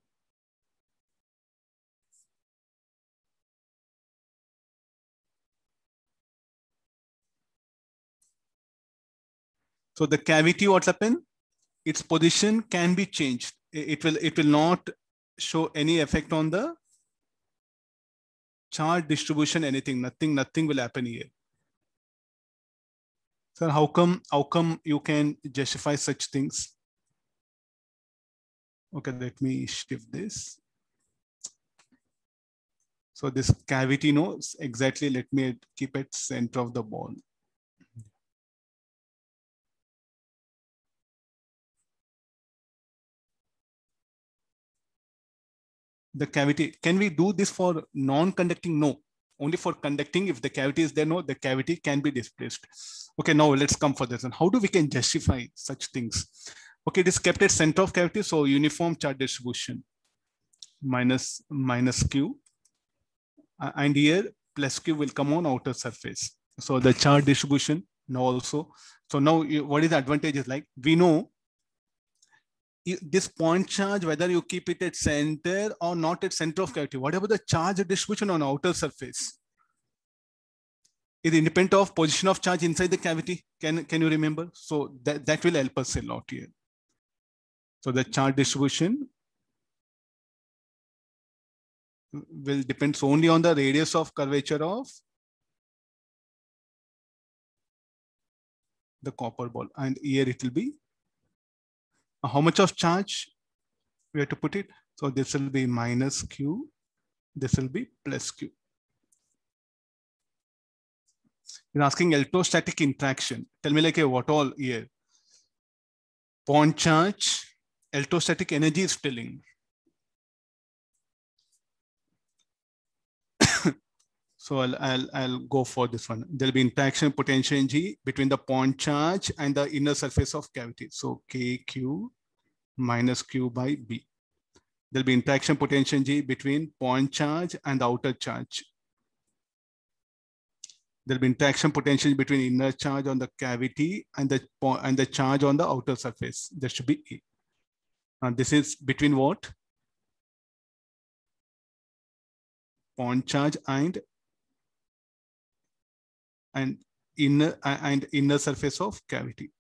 So the cavity, what happened? Its position can be changed. It will, it will not show any effect on the charge distribution, anything, nothing, nothing will happen here. So how come, how come you can justify such things? Okay, let me shift this. So this cavity knows exactly, let me keep it center of the ball. The cavity, can we do this for non-conducting? No, only for conducting. If the cavity is there, no, the cavity can be displaced. Okay, now let's come for this. And how do we can justify such things? Okay, it is kept at center of cavity, so uniform charge distribution minus minus Q, uh, and here plus Q will come on outer surface. So the charge distribution now also. So now you, what is the advantage is like, we know this point charge, whether you keep it at center or not at center of cavity, whatever the charge distribution on outer surface is independent of position of charge inside the cavity. Can, can you remember? So that, that will help us a lot here. So the charge distribution will depend only on the radius of curvature of the copper ball. And here it will be how much of charge we have to put it. So this will be minus Q. This will be plus Q. He's asking electrostatic interaction. Tell me like a what all here. Point charge, electrostatic energy is telling. So I'll, I'll, I'll go for this one. There'll be interaction potential energy between the point charge and the inner surface of cavity. So K Q minus Q by B. There'll be interaction potential energy between point charge and the outer charge. There'll be interaction potential between inner charge on the cavity and the, and the charge on the outer surface. There should be A. And this is between what? Point charge and and inner and inner surface of cavity.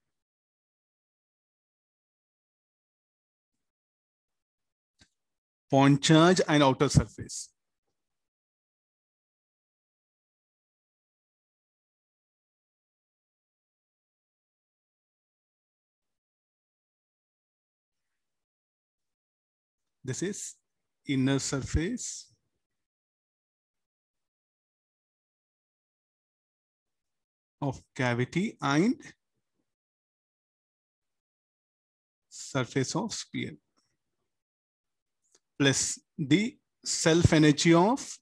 Point charge and outer surface. This is inner surface of cavity and surface of sphere, plus the self energy of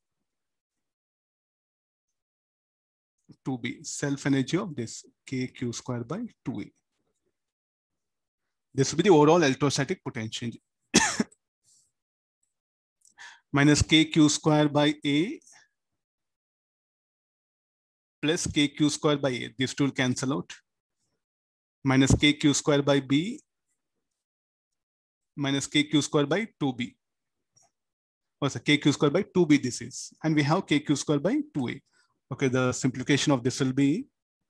two B, self energy of this K Q square by two A. This will be the overall electrostatic potential. Minus K Q square by A plus K Q square by A. These two will cancel out. Minus K Q square by B minus K Q square by two B. Or so K Q square by two B this is. And we have K Q square by two A. Okay, the simplification of this will be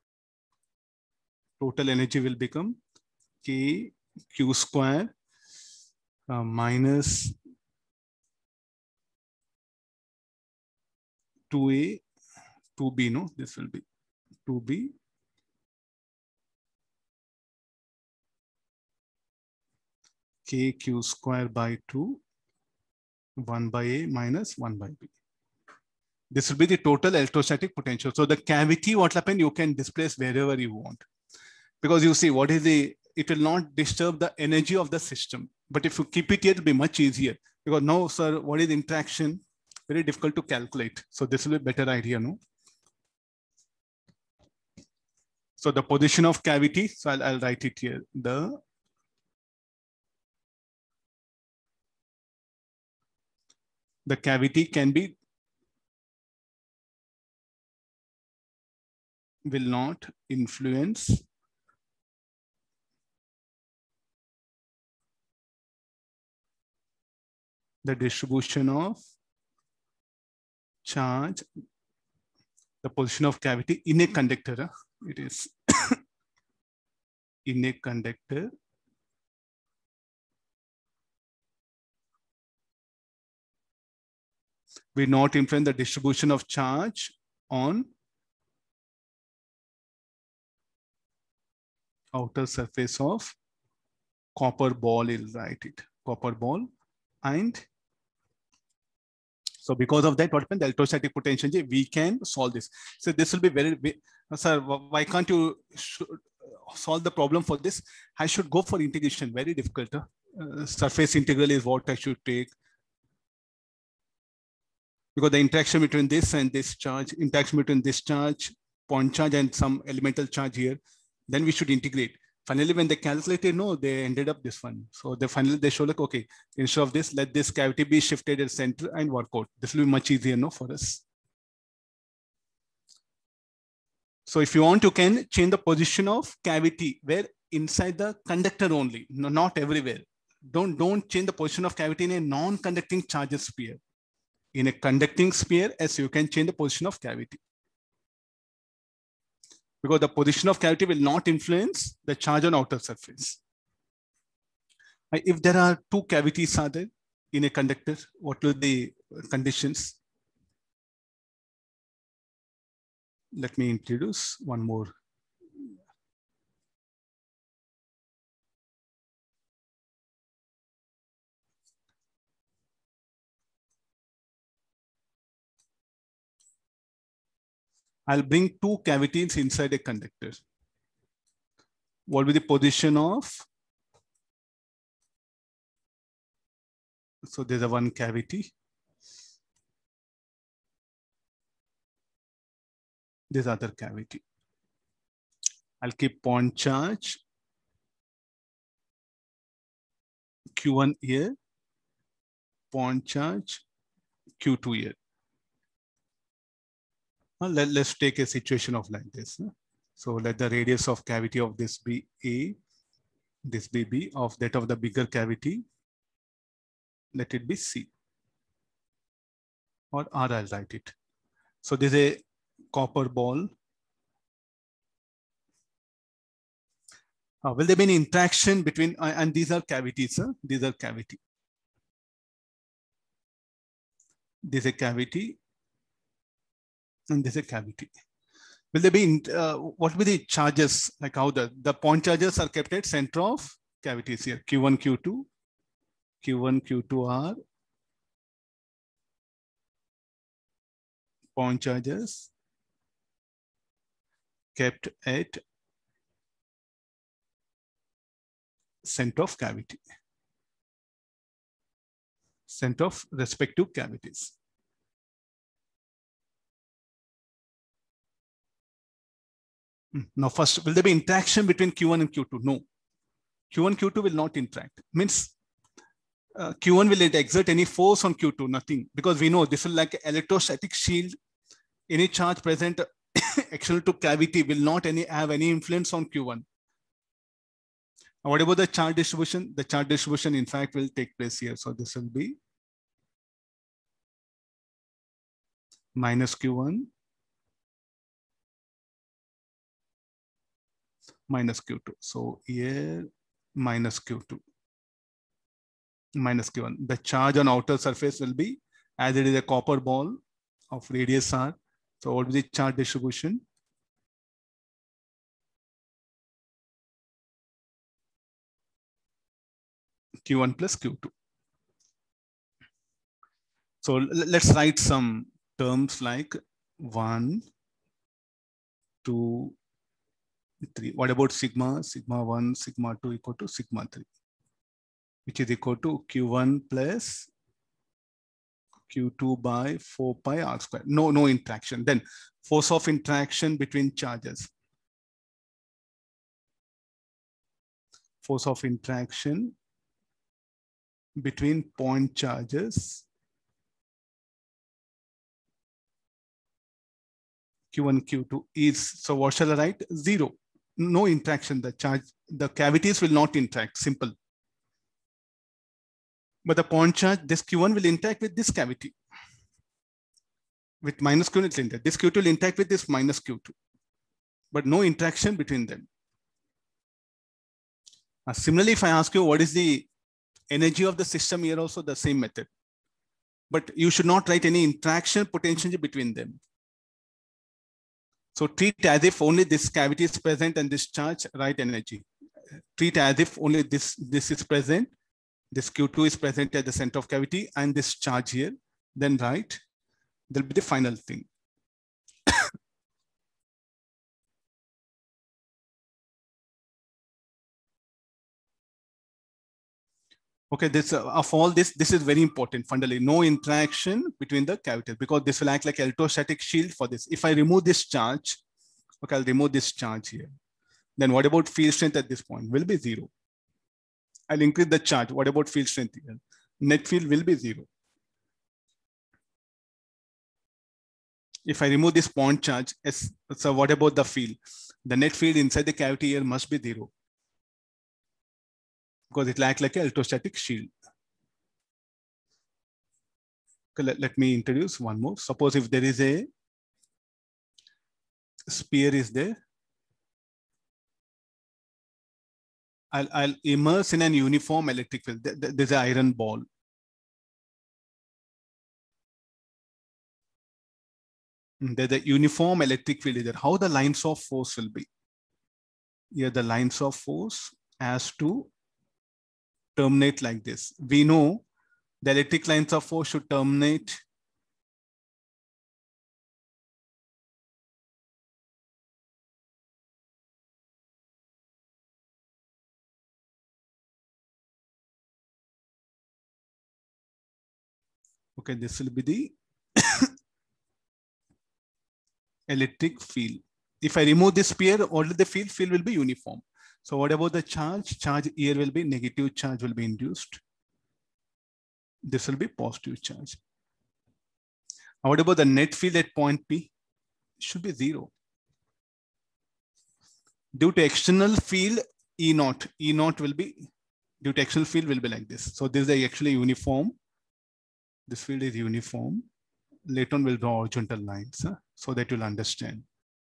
total energy will become K Q square uh, minus two A, two B, no, this will be two B K Q square by two, one by A minus one by B. This will be the total electrostatic potential. So the cavity, what happened, you can displace wherever you want. Because you see, what is the, it will not disturb the energy of the system. But if you keep it here, it will be much easier. Because now, sir, what is interaction? Very difficult to calculate. So this will be a better idea, no? So the position of cavity, so I'll, I'll write it here. The the cavity can be, will not influence the distribution of charge, the position of cavity in a conductor. Huh? It is in a conductor will not influence the distribution of charge on outer surface of copper ball. Is write it copper ball, and so because of that, what happened? The electrostatic potential, we can solve this. So this will be very, sir, why can't you solve the problem for this? I should go for integration. Very difficult. Huh? Uh, surface integral is what I should take. Because the interaction between this and this charge, interaction between this charge, point charge and some elemental charge here, then we should integrate. Finally, when they calculated, no, they ended up this one. So they finally, they show like, okay, instead of this, let this cavity be shifted at center and work out. This will be much easier, no, for us. So if you want, you can change the position of cavity where inside the conductor only, no, not everywhere. Don't, don't change the position of cavity in a non-conducting charge sphere. In a conducting sphere, as you can change the position of cavity. Because the position of cavity will not influence the charge on outer surface. If there are two cavities are there in a conductor, what will the conditions? Let me introduce one more. I'll bring two cavities inside a conductor. What will be the position of? So there's a one cavity. This other cavity. I'll keep point charge Q one here, point charge Q two here. Well, let, let's take a situation of like this. So let the radius of cavity of this be A, this be B, of that of the bigger cavity, let it be C. Or R, I'll write it. So there's a copper ball. Uh, will there be any interaction between, uh, and these are cavities, huh? These are cavity. There's a cavity, and there's a cavity. Will there be, uh, what will be the charges, like how the, the point charges are kept at center of cavities here, Q one, Q two, Q one, Q two are point charges kept at center of cavity, center of respective cavities. Now first, will there be interaction between Q one and Q two? No. Q one, Q two will not interact. Means uh, Q one will it exert any force on Q two? Nothing. Because we know this is like an electrostatic shield. Any charge present external to cavity will not any have any influence on Q one. Now, what about the charge distribution? The charge distribution, in fact, will take place here. So this will be minus Q one minus Q two. So here minus Q two minus Q one. The charge on outer surface will be, as it is a copper ball of radius R. So what is the charge distribution? Q one plus Q two. So let's write some terms like one, two, three. What about sigma? Sigma one, sigma two equal to sigma three, which is equal to Q one plus Q two by four pi R square. No, no interaction. Then force of interaction between charges. Force of interaction between point charges Q one, Q two is, so what shall I write? Zero. No interaction. The charge, the cavities will not interact. Simple. But the point charge, this Q one will interact with this cavity. With minus Q one, it will interact. This Q two will interact with this minus Q two. But no interaction between them. Uh, similarly, if I ask you what is the energy of the system, here also the same method. But you should not write any interaction potential between them. So treat as if only this cavity is present and this charge, write energy. Treat as if only this, this is present. This Q two is present at the center of cavity and this charge here. Then write, there'll be the final thing. Okay, this uh, of all this, this is very important. Fundamentally, no interaction between the cavities because this will act like electrostatic shield for this. If I remove this charge, okay, I'll remove this charge here. Then what about field strength at this point? Will be zero. I'll increase the charge. What about field strength here? Net field will be zero. If I remove this point charge, so what about the field? The net field inside the cavity here must be zero. Because it acts like an electrostatic shield. Okay, let, let me introduce one more. Suppose if there is a sphere is there, I'll, I'll immerse in an uniform electric field. There's an iron ball. There's a uniform electric field there. How the lines of force will be? Here the lines of force has to terminate like this. We know the electric lines of force should terminate Okay, this will be the electric field. If I remove this pair, only the field, field will be uniform. So what about the charge? Charge here will be negative charge will be induced. This will be positive charge. What about the net field at point P? It should be zero. Due to external field, E naught, E naught will be, due to external field will be like this. So this is actually uniform. This field is uniform. Later on we'll draw horizontal lines huh? so that you'll understand.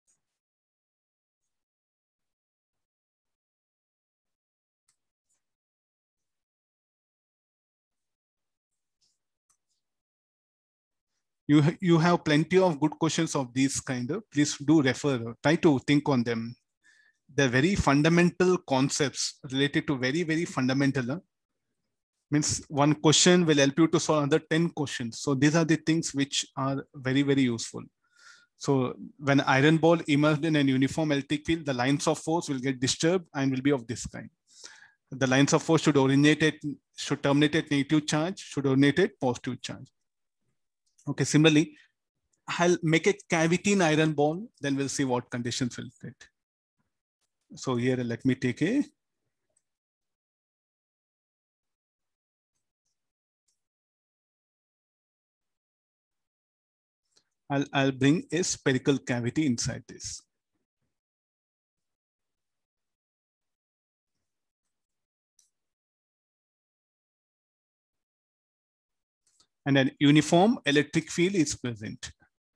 You, you have plenty of good questions of these kind of, please do refer, try to think on them. They're very fundamental concepts related to very, very fundamental. Huh? Means one question will help you to solve another ten questions. So these are the things which are very, very useful. So when iron ball immersed in an uniform electric field, the lines of force will get disturbed and will be of this kind. The lines of force should originate at, should terminate at negative charge, should originate at positive charge. Okay, similarly, I'll make a cavity in iron ball, then we'll see what conditions will fit. So here, let me take a I'll, I'll bring a spherical cavity inside this. And an uniform electric field is present.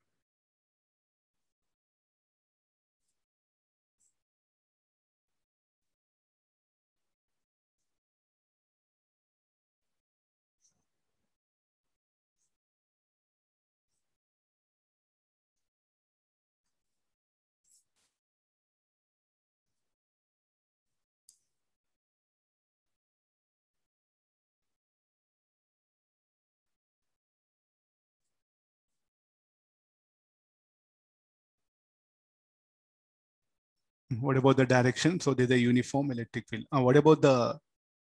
What about the direction? So there's a uniform electric field. Uh, what about the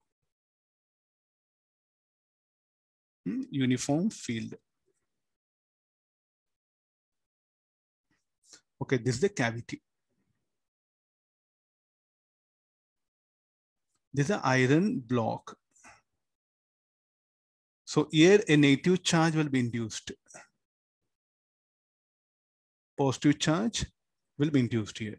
hmm, uniform field? Okay, this is the cavity. This is an iron block. So here a negative charge will be induced. Positive charge will be induced here.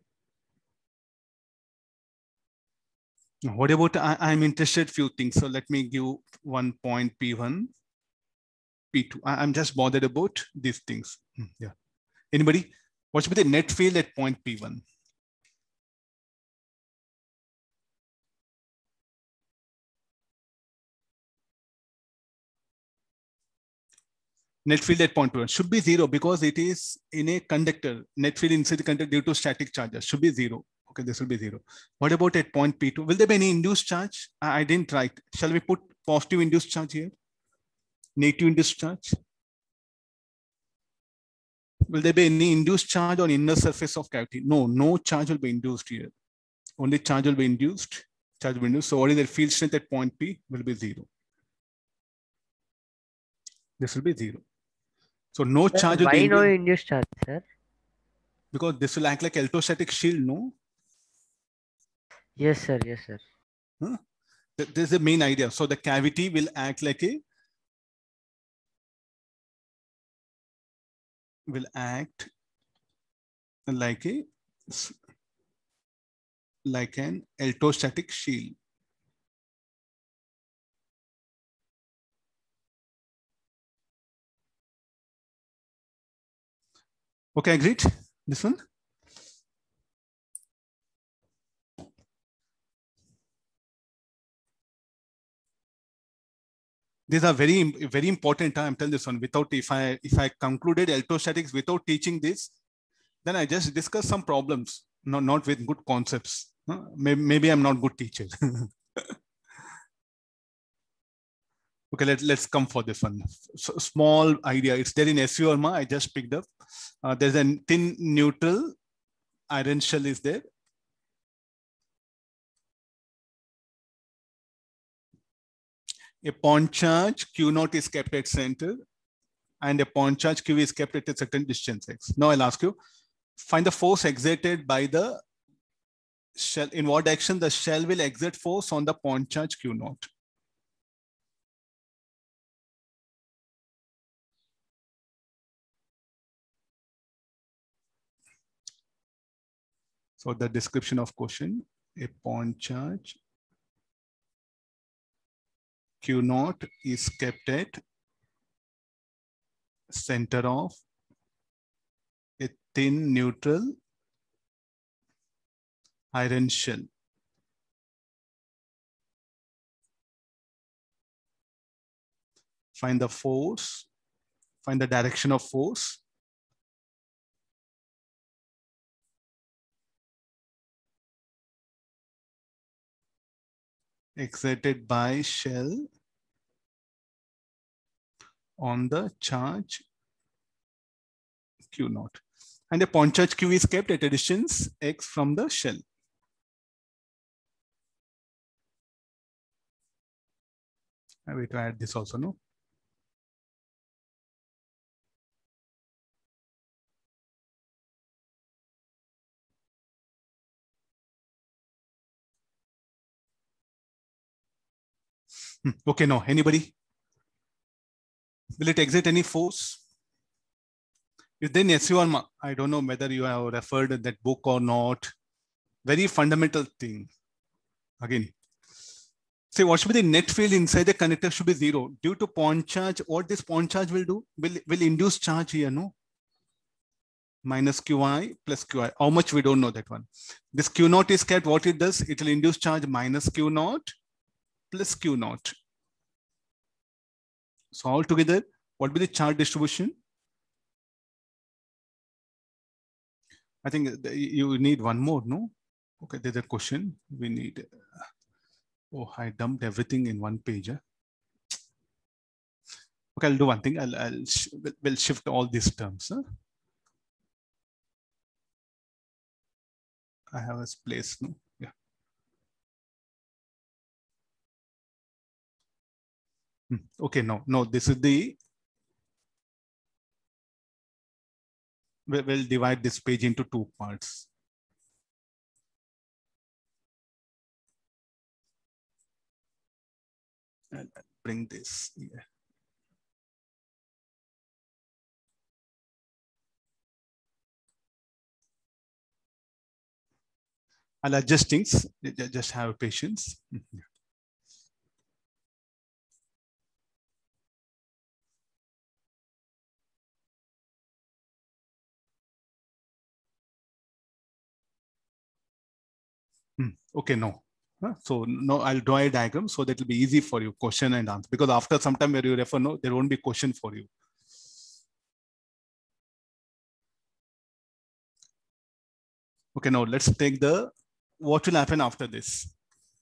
Now, what about, I, I'm interested few things. So let me give one point P one, P two. I, I'm just bothered about these things. Yeah. Anybody? What should be the net field at point P one? Net field at point P one should be zero because it is in a conductor. Net field inside the conductor due to static charges should be zero. Okay, this will be zero. What about at point P two? Will there be any induced charge? I, I didn't write. Shall we put positive induced charge here? Negative induced charge? Will there be any induced charge on inner surface of cavity? No, no charge will be induced here. Only charge will be induced. Charge will be induced. So what is the field strength at point P? Will be zero. This will be zero. So no
Sir,
charge will
why
be
no
induced.
induced charge, sir?
Because this will act like electrostatic shield, no?
Yes, sir. Yes, sir.
Huh? This is the main idea. So the cavity will act like a will act like a like an electrostatic shield. Okay, agreed. This one. These are very, very important. I'm telling this one. Without, if I if I concluded electrostatics without teaching this, then I just discuss some problems, not, not with good concepts. Maybe, maybe I'm not good teacher. Okay, let, let's come for this one. So, small idea. It's there in S U Verma. I just picked up. Uh, there's a thin neutral iron shell is there. A point charge Q naught is kept at center. and a point charge Q is kept at a certain distance x. Now I'll ask you, find the force exerted by the shell. In what direction the shell will exert force on the point charge Q naught? So the description of question, a point charge Q naught is kept at center of a thin neutral iron shell. Find the force, find the direction of force exerted by shell on the charge Q naught. And the point charge Q is kept at a distance x from the shell. I will add this also, no? Okay, no, anybody? Will it exert any force? If then yes, you are, I don't know whether you have referred that book or not. Very fundamental thing. Again, say what should be the net field inside the connector should be zero. Due to point charge, what this point charge will do? Will, will induce charge here, no? Minus Qi plus Qi. How much we don't know that one. This Q naught is kept, what it does? It will induce charge minus Q naught plus Q naught. So altogether, what will be the charge distribution? I think you need one more, no? Okay, there's a question. We need, oh, I dumped everything in one page. Huh? Okay, I'll do one thing. I'll, I'll we'll shift all these terms. Huh? I have a place, no? Yeah. Okay, no, no, this is the, we'll divide this page into two parts. I'll bring this here. I'll adjust things, just have patience. Okay, no. So no, I'll draw a diagram so that it'll be easy for you, question and answer. Because after some time where you refer, no, there won't be question for you. Okay, now let's take the, what will happen after this?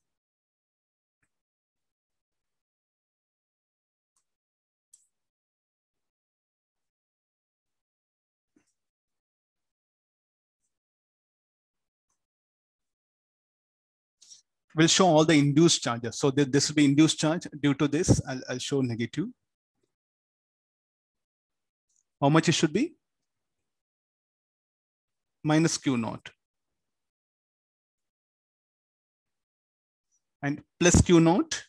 We'll show all the induced charges. So this will be induced charge. Due to this, I'll, I'll show negative. How much it should be? Minus Q naught. And plus Q naught.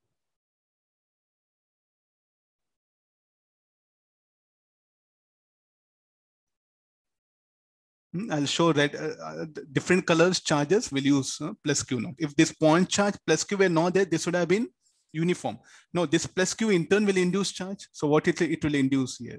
I'll show red, uh, different colors charges will use uh, plus Q naught. If this point charge plus Q were not there, this would have been uniform. No, this plus Q in turn will induce charge. So what it, it will induce here?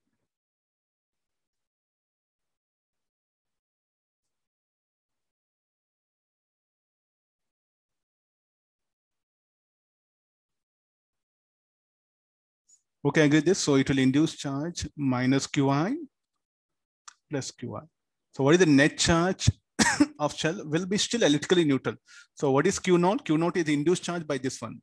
Okay, I get this. So it will induce charge minus Qi plus Qi. So what is the net charge of shell? Will be still electrically neutral. So what is Q naught? Q naught is induced charge by this one.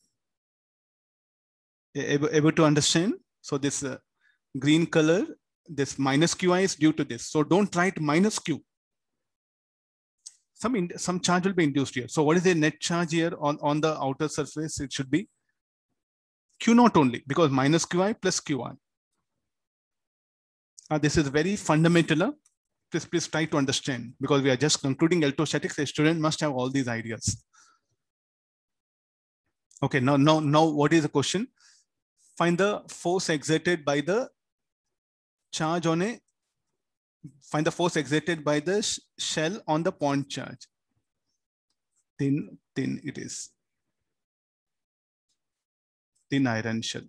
Able, able to understand? So this uh, green color, this minus Qi is due to this. So don't write minus Q. Some, in, some charge will be induced here. So what is the net charge here on, on the outer surface? It should be Q naught only because minus Qi plus Qi. Uh, this is very fundamental. Uh, please, please try to understand, because we are just concluding electrostatics. A student must have all these ideas. Okay, now, now, now what is the question? Find the force exerted by the charge on a, find the force exerted by the sh shell on the point charge. Thin, thin it is. Thin iron shell.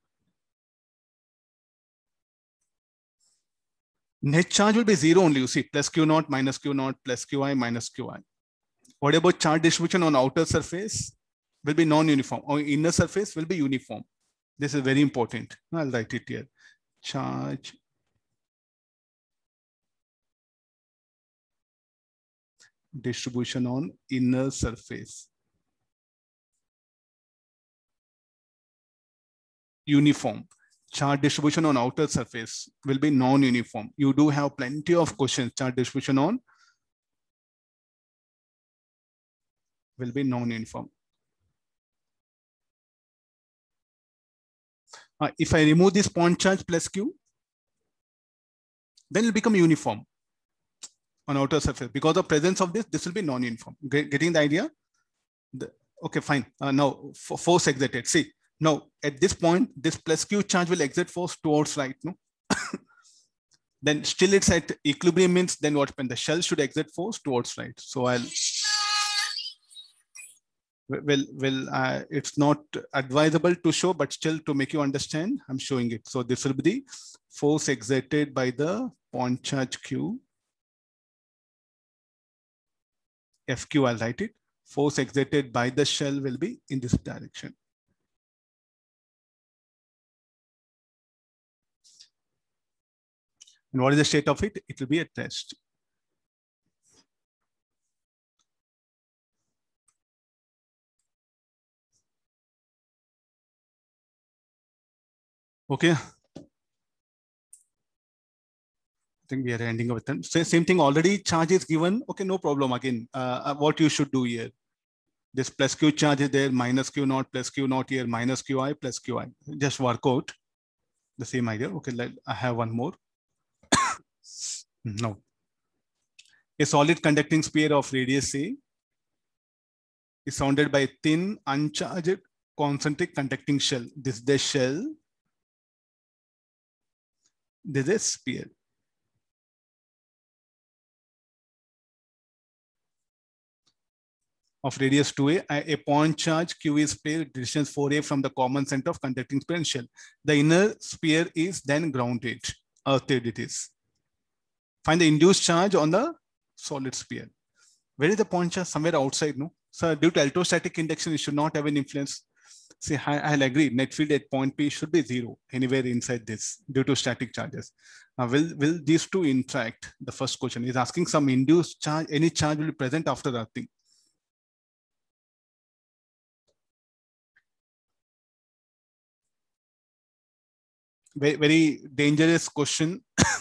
Net charge will be zero only, you see, plus Q naught, minus Q naught, plus Qi, minus Qi. What about charge distribution on outer surface? Will be non-uniform, or inner surface will be uniform. This is very important. I'll write it here. Charge distribution on inner surface. Uniform. Charge distribution on outer surface will be non-uniform. You do have plenty of questions. Charge distribution on will be non-uniform. Uh, if I remove this point charge plus Q, then it will become uniform on outer surface. Because of presence of this, this will be non-uniform. Getting the idea? The, okay, fine. Uh, now, for force exerted. See, now at this point, this plus Q charge will exert force towards right. No? Then still it's at equilibrium, means then what happens? The shell should exert force towards right. So I'll, well, well uh, it's not advisable to show, but still to make you understand, I'm showing it. So this will be the force exerted by the point charge Q. F Q, I'll write it. Force exerted by the shell will be in this direction. And what is the state of it? It will be at rest. Okay. I think we are ending with them. So same thing, already charge is given. Okay, no problem. Again, uh, what you should do here. This plus Q charge is there, minus Q naught, plus Q naught here, minus Qi, plus Qi. Just work out the same idea. Okay, let, I have one more. No. A solid conducting sphere of radius A is surrounded by a thin, uncharged, concentric conducting shell. This is the shell. This is a sphere. Of radius two A, a point charge Q is placed distance four A from the common center of conducting sphere and shell. The inner sphere is then grounded, earthed it is. Find the induced charge on the solid sphere. Where is the point charge? Somewhere outside, no? So due to electrostatic induction, it should not have an influence. See, I, I'll agree. Net field at point P should be zero anywhere inside this due to static charges. Uh, will, will these two interact? The first question is asking some induced charge, any charge will be present after earthing. Very, very dangerous question.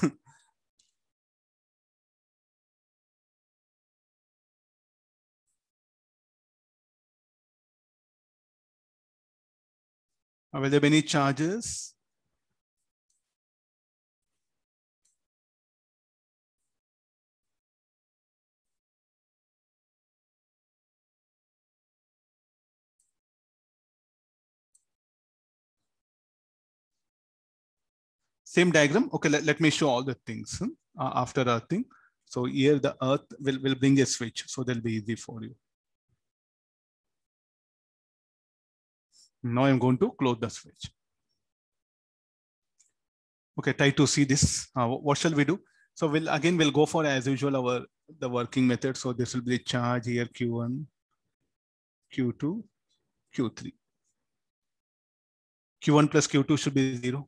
Will there be any charges? Same diagram. Okay, let, let me show all the things hmm, uh, after earthing. So here the earth will, will bring a switch. So they'll be easy for you. Now I'm going to close the switch. Okay, try to see this. Uh, what shall we do? So we'll again, we'll go for as usual our the working method. So this will be the charge here, Q one, Q two, Q three. Q one plus Q two should be zero.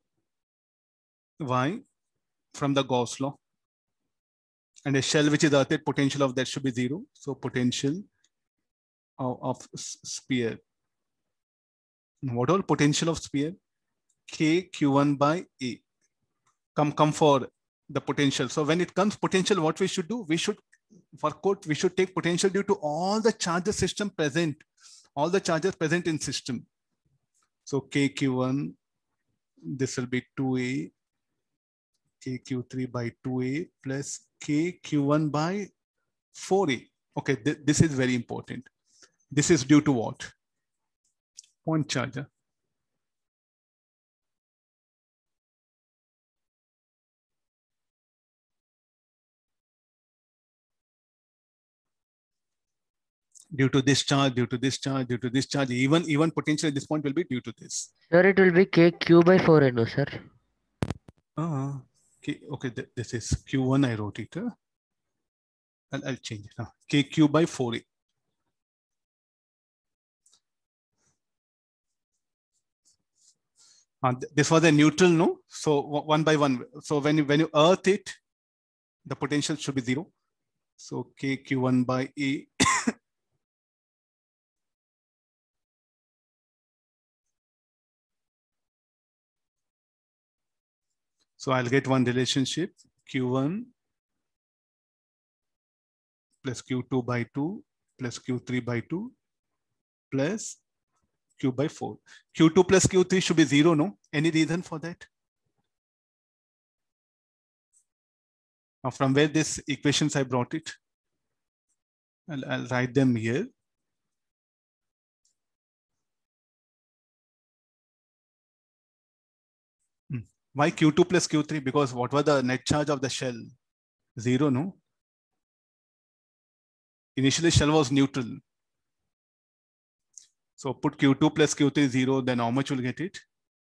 Why? From the Gauss law. And a shell which is earthed, potential of that should be zero. So potential of, of sphere. What all potential of sphere? K Q one by A. Come, come for the potential. So when it comes potential, what we should do? We should work out, we should take potential due to all the charges system present, all the charges present in system. So K Q one, this will be two A, K Q three by two A plus K Q one by four A. Okay, th this is very important. This is due to what? Point charge. Due to this charge, due to this charge, due to this charge, even even potential at this point will be due to this.
Sir, it will be K Q by four A, no, sir?
Uh, okay, okay, th this is Q one, I wrote it. Uh, I'll, I'll change it. Uh, K Q by four A. Uh, th this was a neutral, no? So one by one. So when you, when you earth it, the potential should be zero. So K Q one by A. So I'll get one relationship, Q one plus Q two by two plus Q three by two plus Q by four. Q two plus Q three should be zero, no? Any reason for that? Now from where these equations I brought it? I'll, I'll write them here. Why Q two plus Q three? Because what was the net charge of the shell? Zero, no? Initially shell was neutral. So put Q two plus Q three zero, then how much will get it?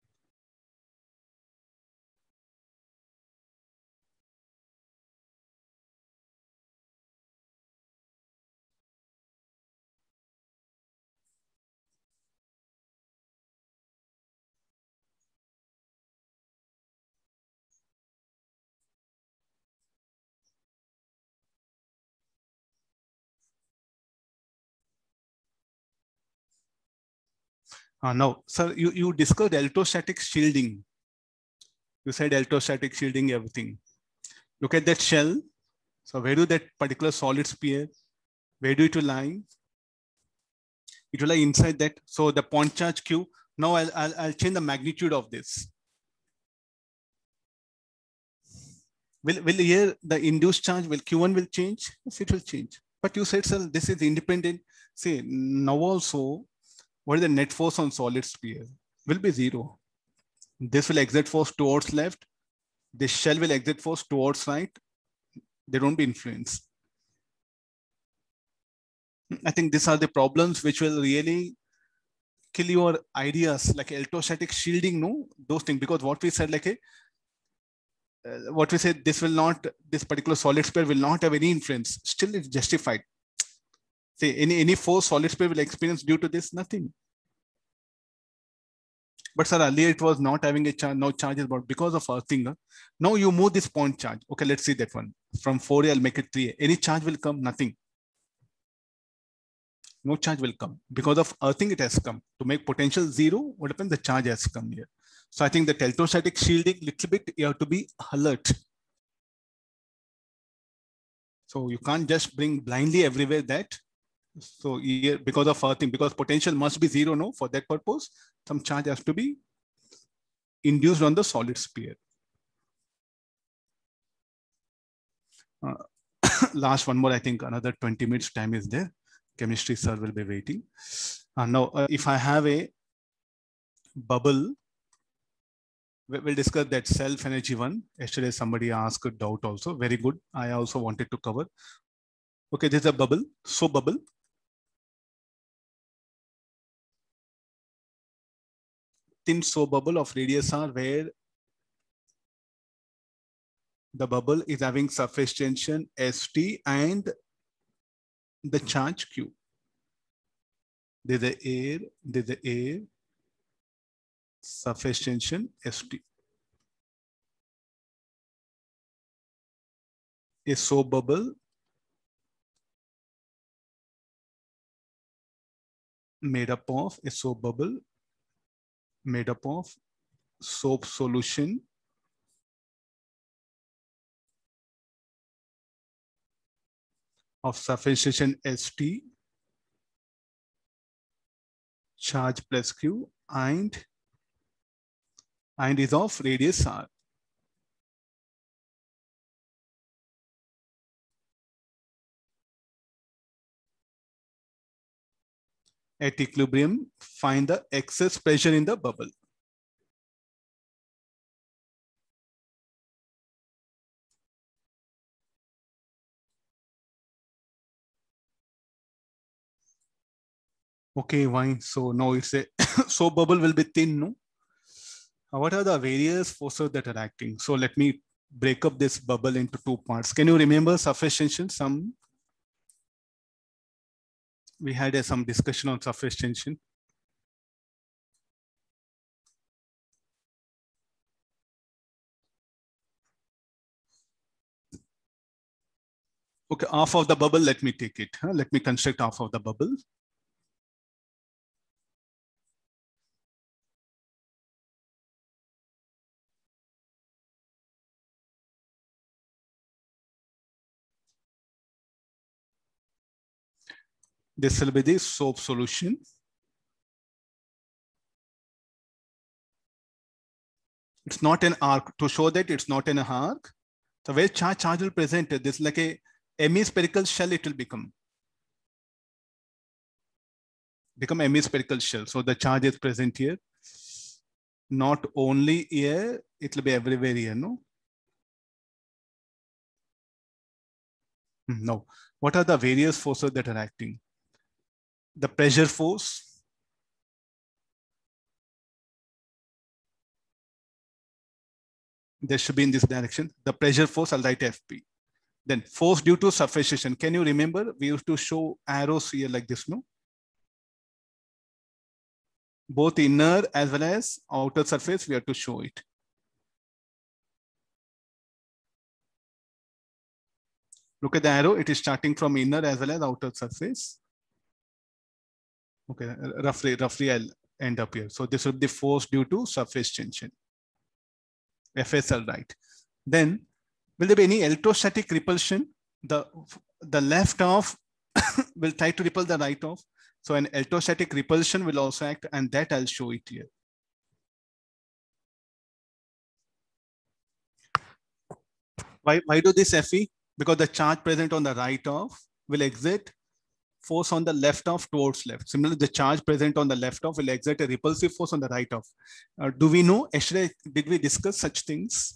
Uh, no, sir, you, you discussed electrostatic shielding. You said electrostatic shielding everything. Look at that shell. So where do that particular solid sphere, where do it lie? It will lie inside that. So the point charge Q, now I'll, I'll, I'll change the magnitude of this. Will, will here the induced charge, will Q one will change? Yes, it will change. But you said, sir, this is independent. See, now also, what is the net force on solid sphere? Will be zero. This will exert force towards left. This shell will exert force towards right. They don't be influenced. I think these are the problems which will really kill your ideas, like electrostatic shielding, no, those things. Because what we said, like a, uh, what we said, this will not, this particular solid sphere will not have any influence. Still, it's justified. Say any any force solid sphere will experience due to this, nothing. But sir, earlier it was not having a charge, no charges, but because of earthing, uh, now you move this point charge. Okay, let's see that one. From four A, I'll make it three A. Any charge will come, nothing. No charge will come. Because of earthing, it has come. To make potential zero, what happens? The charge has come here. So I think the electrostatic shielding, little bit, you have to be alert. So you can't just bring blindly everywhere that. So here, because of earthing, because potential must be zero, no? For that purpose, some charge has to be induced on the solid sphere. Uh, last one more, I think another twenty minutes time is there. Chemistry sir will be waiting. Uh, now, uh, if I have a bubble, we'll discuss that self energy one. Yesterday, somebody asked a doubt also. Very good. I also wanted to cover. Okay, this is a bubble. So bubble. Thin so bubble of radius r where the bubble is having surface tension S T and the charge Q. There's the air, there's the air, surface tension S T. A soap bubble made up of a soap bubble made up of soap solution of surface tension S T, charge plus Q, and and is of radius r. At equilibrium, find the excess pressure in the bubble. Okay, why? So now it's a so bubble will be thin, no? What are the various forces that are acting? So let me break up this bubble into two parts. Can you remember surface tension? Some we had a, some discussion on surface tension. Okay, half of the bubble, let me take it. Huh? Let me construct half of the bubble. This will be the soap solution. It's not an arc. To show that it's not an arc, so where charge charge will present, this like a hemispherical shell, it will become. Become hemispherical shell. So the charge is present here. Not only here, it will be everywhere here, no? No. What are the various forces that are acting? The pressure force. There should be in this direction. The pressure force, I'll write F P. Then force due to surface tension. Can you remember? We used to show arrows here like this, no? Both inner as well as outer surface, we have to show it. Look at the arrow. It is starting from inner as well as outer surface. Okay, roughly, roughly I'll end up here. So this will be the force due to surface tension. F S L, right? Then, will there be any electrostatic repulsion? The, the left off will try to repel the right off. So an electrostatic repulsion will also act, and that I'll show it here. Why, why do this F E? Because the charge present on the right off will exert force on the left off towards left. Similarly, the charge present on the left off will exert a repulsive force on the right off. Uh, do we know, yesterday, did we discuss such things?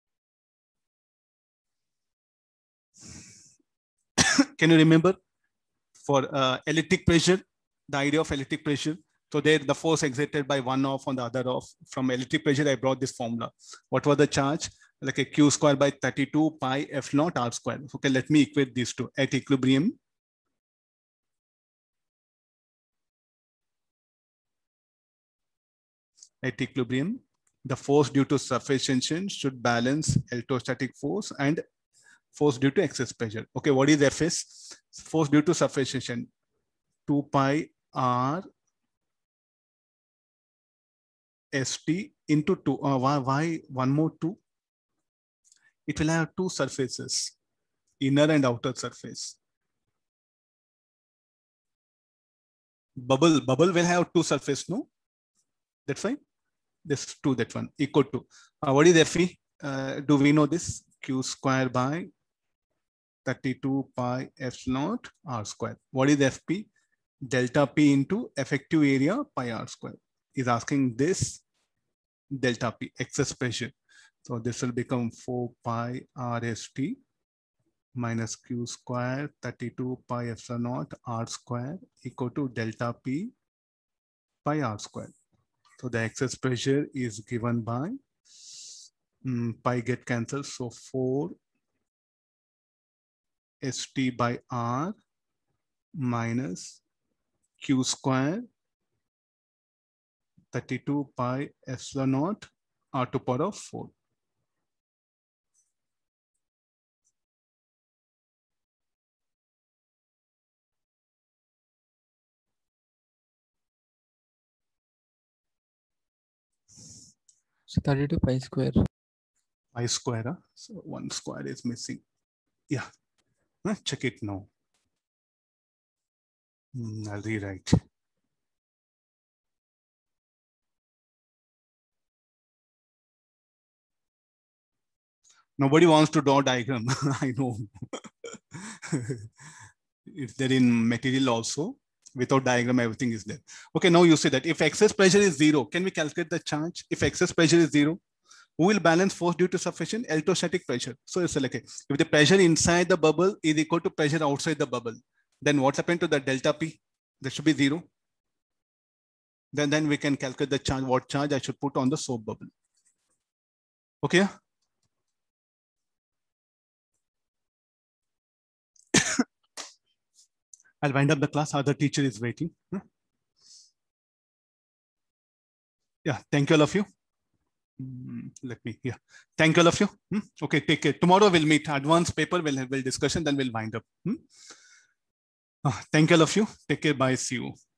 Can you remember? For uh, electric pressure, the idea of electric pressure. So there, the force exerted by one off on the other off. From electric pressure, I brought this formula. What was the charge? Like a Q square by thirty-two pi F naught R square. Okay, let me equate these two. At equilibrium, at equilibrium, the force due to surface tension should balance electrostatic force and force due to excess pressure. Okay, what is F S? Force due to surface tension, two pi R S T into two. Uh, why, why one more two? It will have two surfaces, inner and outer surface. Bubble, bubble will have two surfaces, no? That's fine. This two, that one, equal to. Uh, what is F E? Uh, do we know this? Q square by thirty-two pi F naught R square. What is F P? Delta P into effective area pi R square. Is asking this delta P, excess pressure. So this will become four pi R S T minus Q square thirty-two pi epsilon naught R square equal to delta P pi R square. So the excess pressure is given by um, pi get cancelled. So four S T by R minus Q square thirty-two pi epsilon naught R to power of four.
So thirty-two pi square.
Pi square, huh? So one square is missing. Yeah, huh? Check it now. Mm, I'll rewrite. Nobody wants to draw diagram. I know. If they're in material also, Without diagram, everything is there. Okay, now you see that if excess pressure is zero, can we calculate the charge? If excess pressure is zero, who will balance force due to sufficient electrostatic pressure? So it's like, if the pressure inside the bubble is equal to pressure outside the bubble, then what happened to the delta P? That should be zero. Then, then we can calculate the charge, what charge I should put on the soap bubble. Okay. I'll wind up the class. Other teacher is waiting. Yeah, thank you all of you. Let me, yeah. Thank you all of you. Okay, take care. Tomorrow we'll meet. Advanced paper, we'll have a discussion, then we'll wind up. Thank you all of you. Take care. Bye. See you.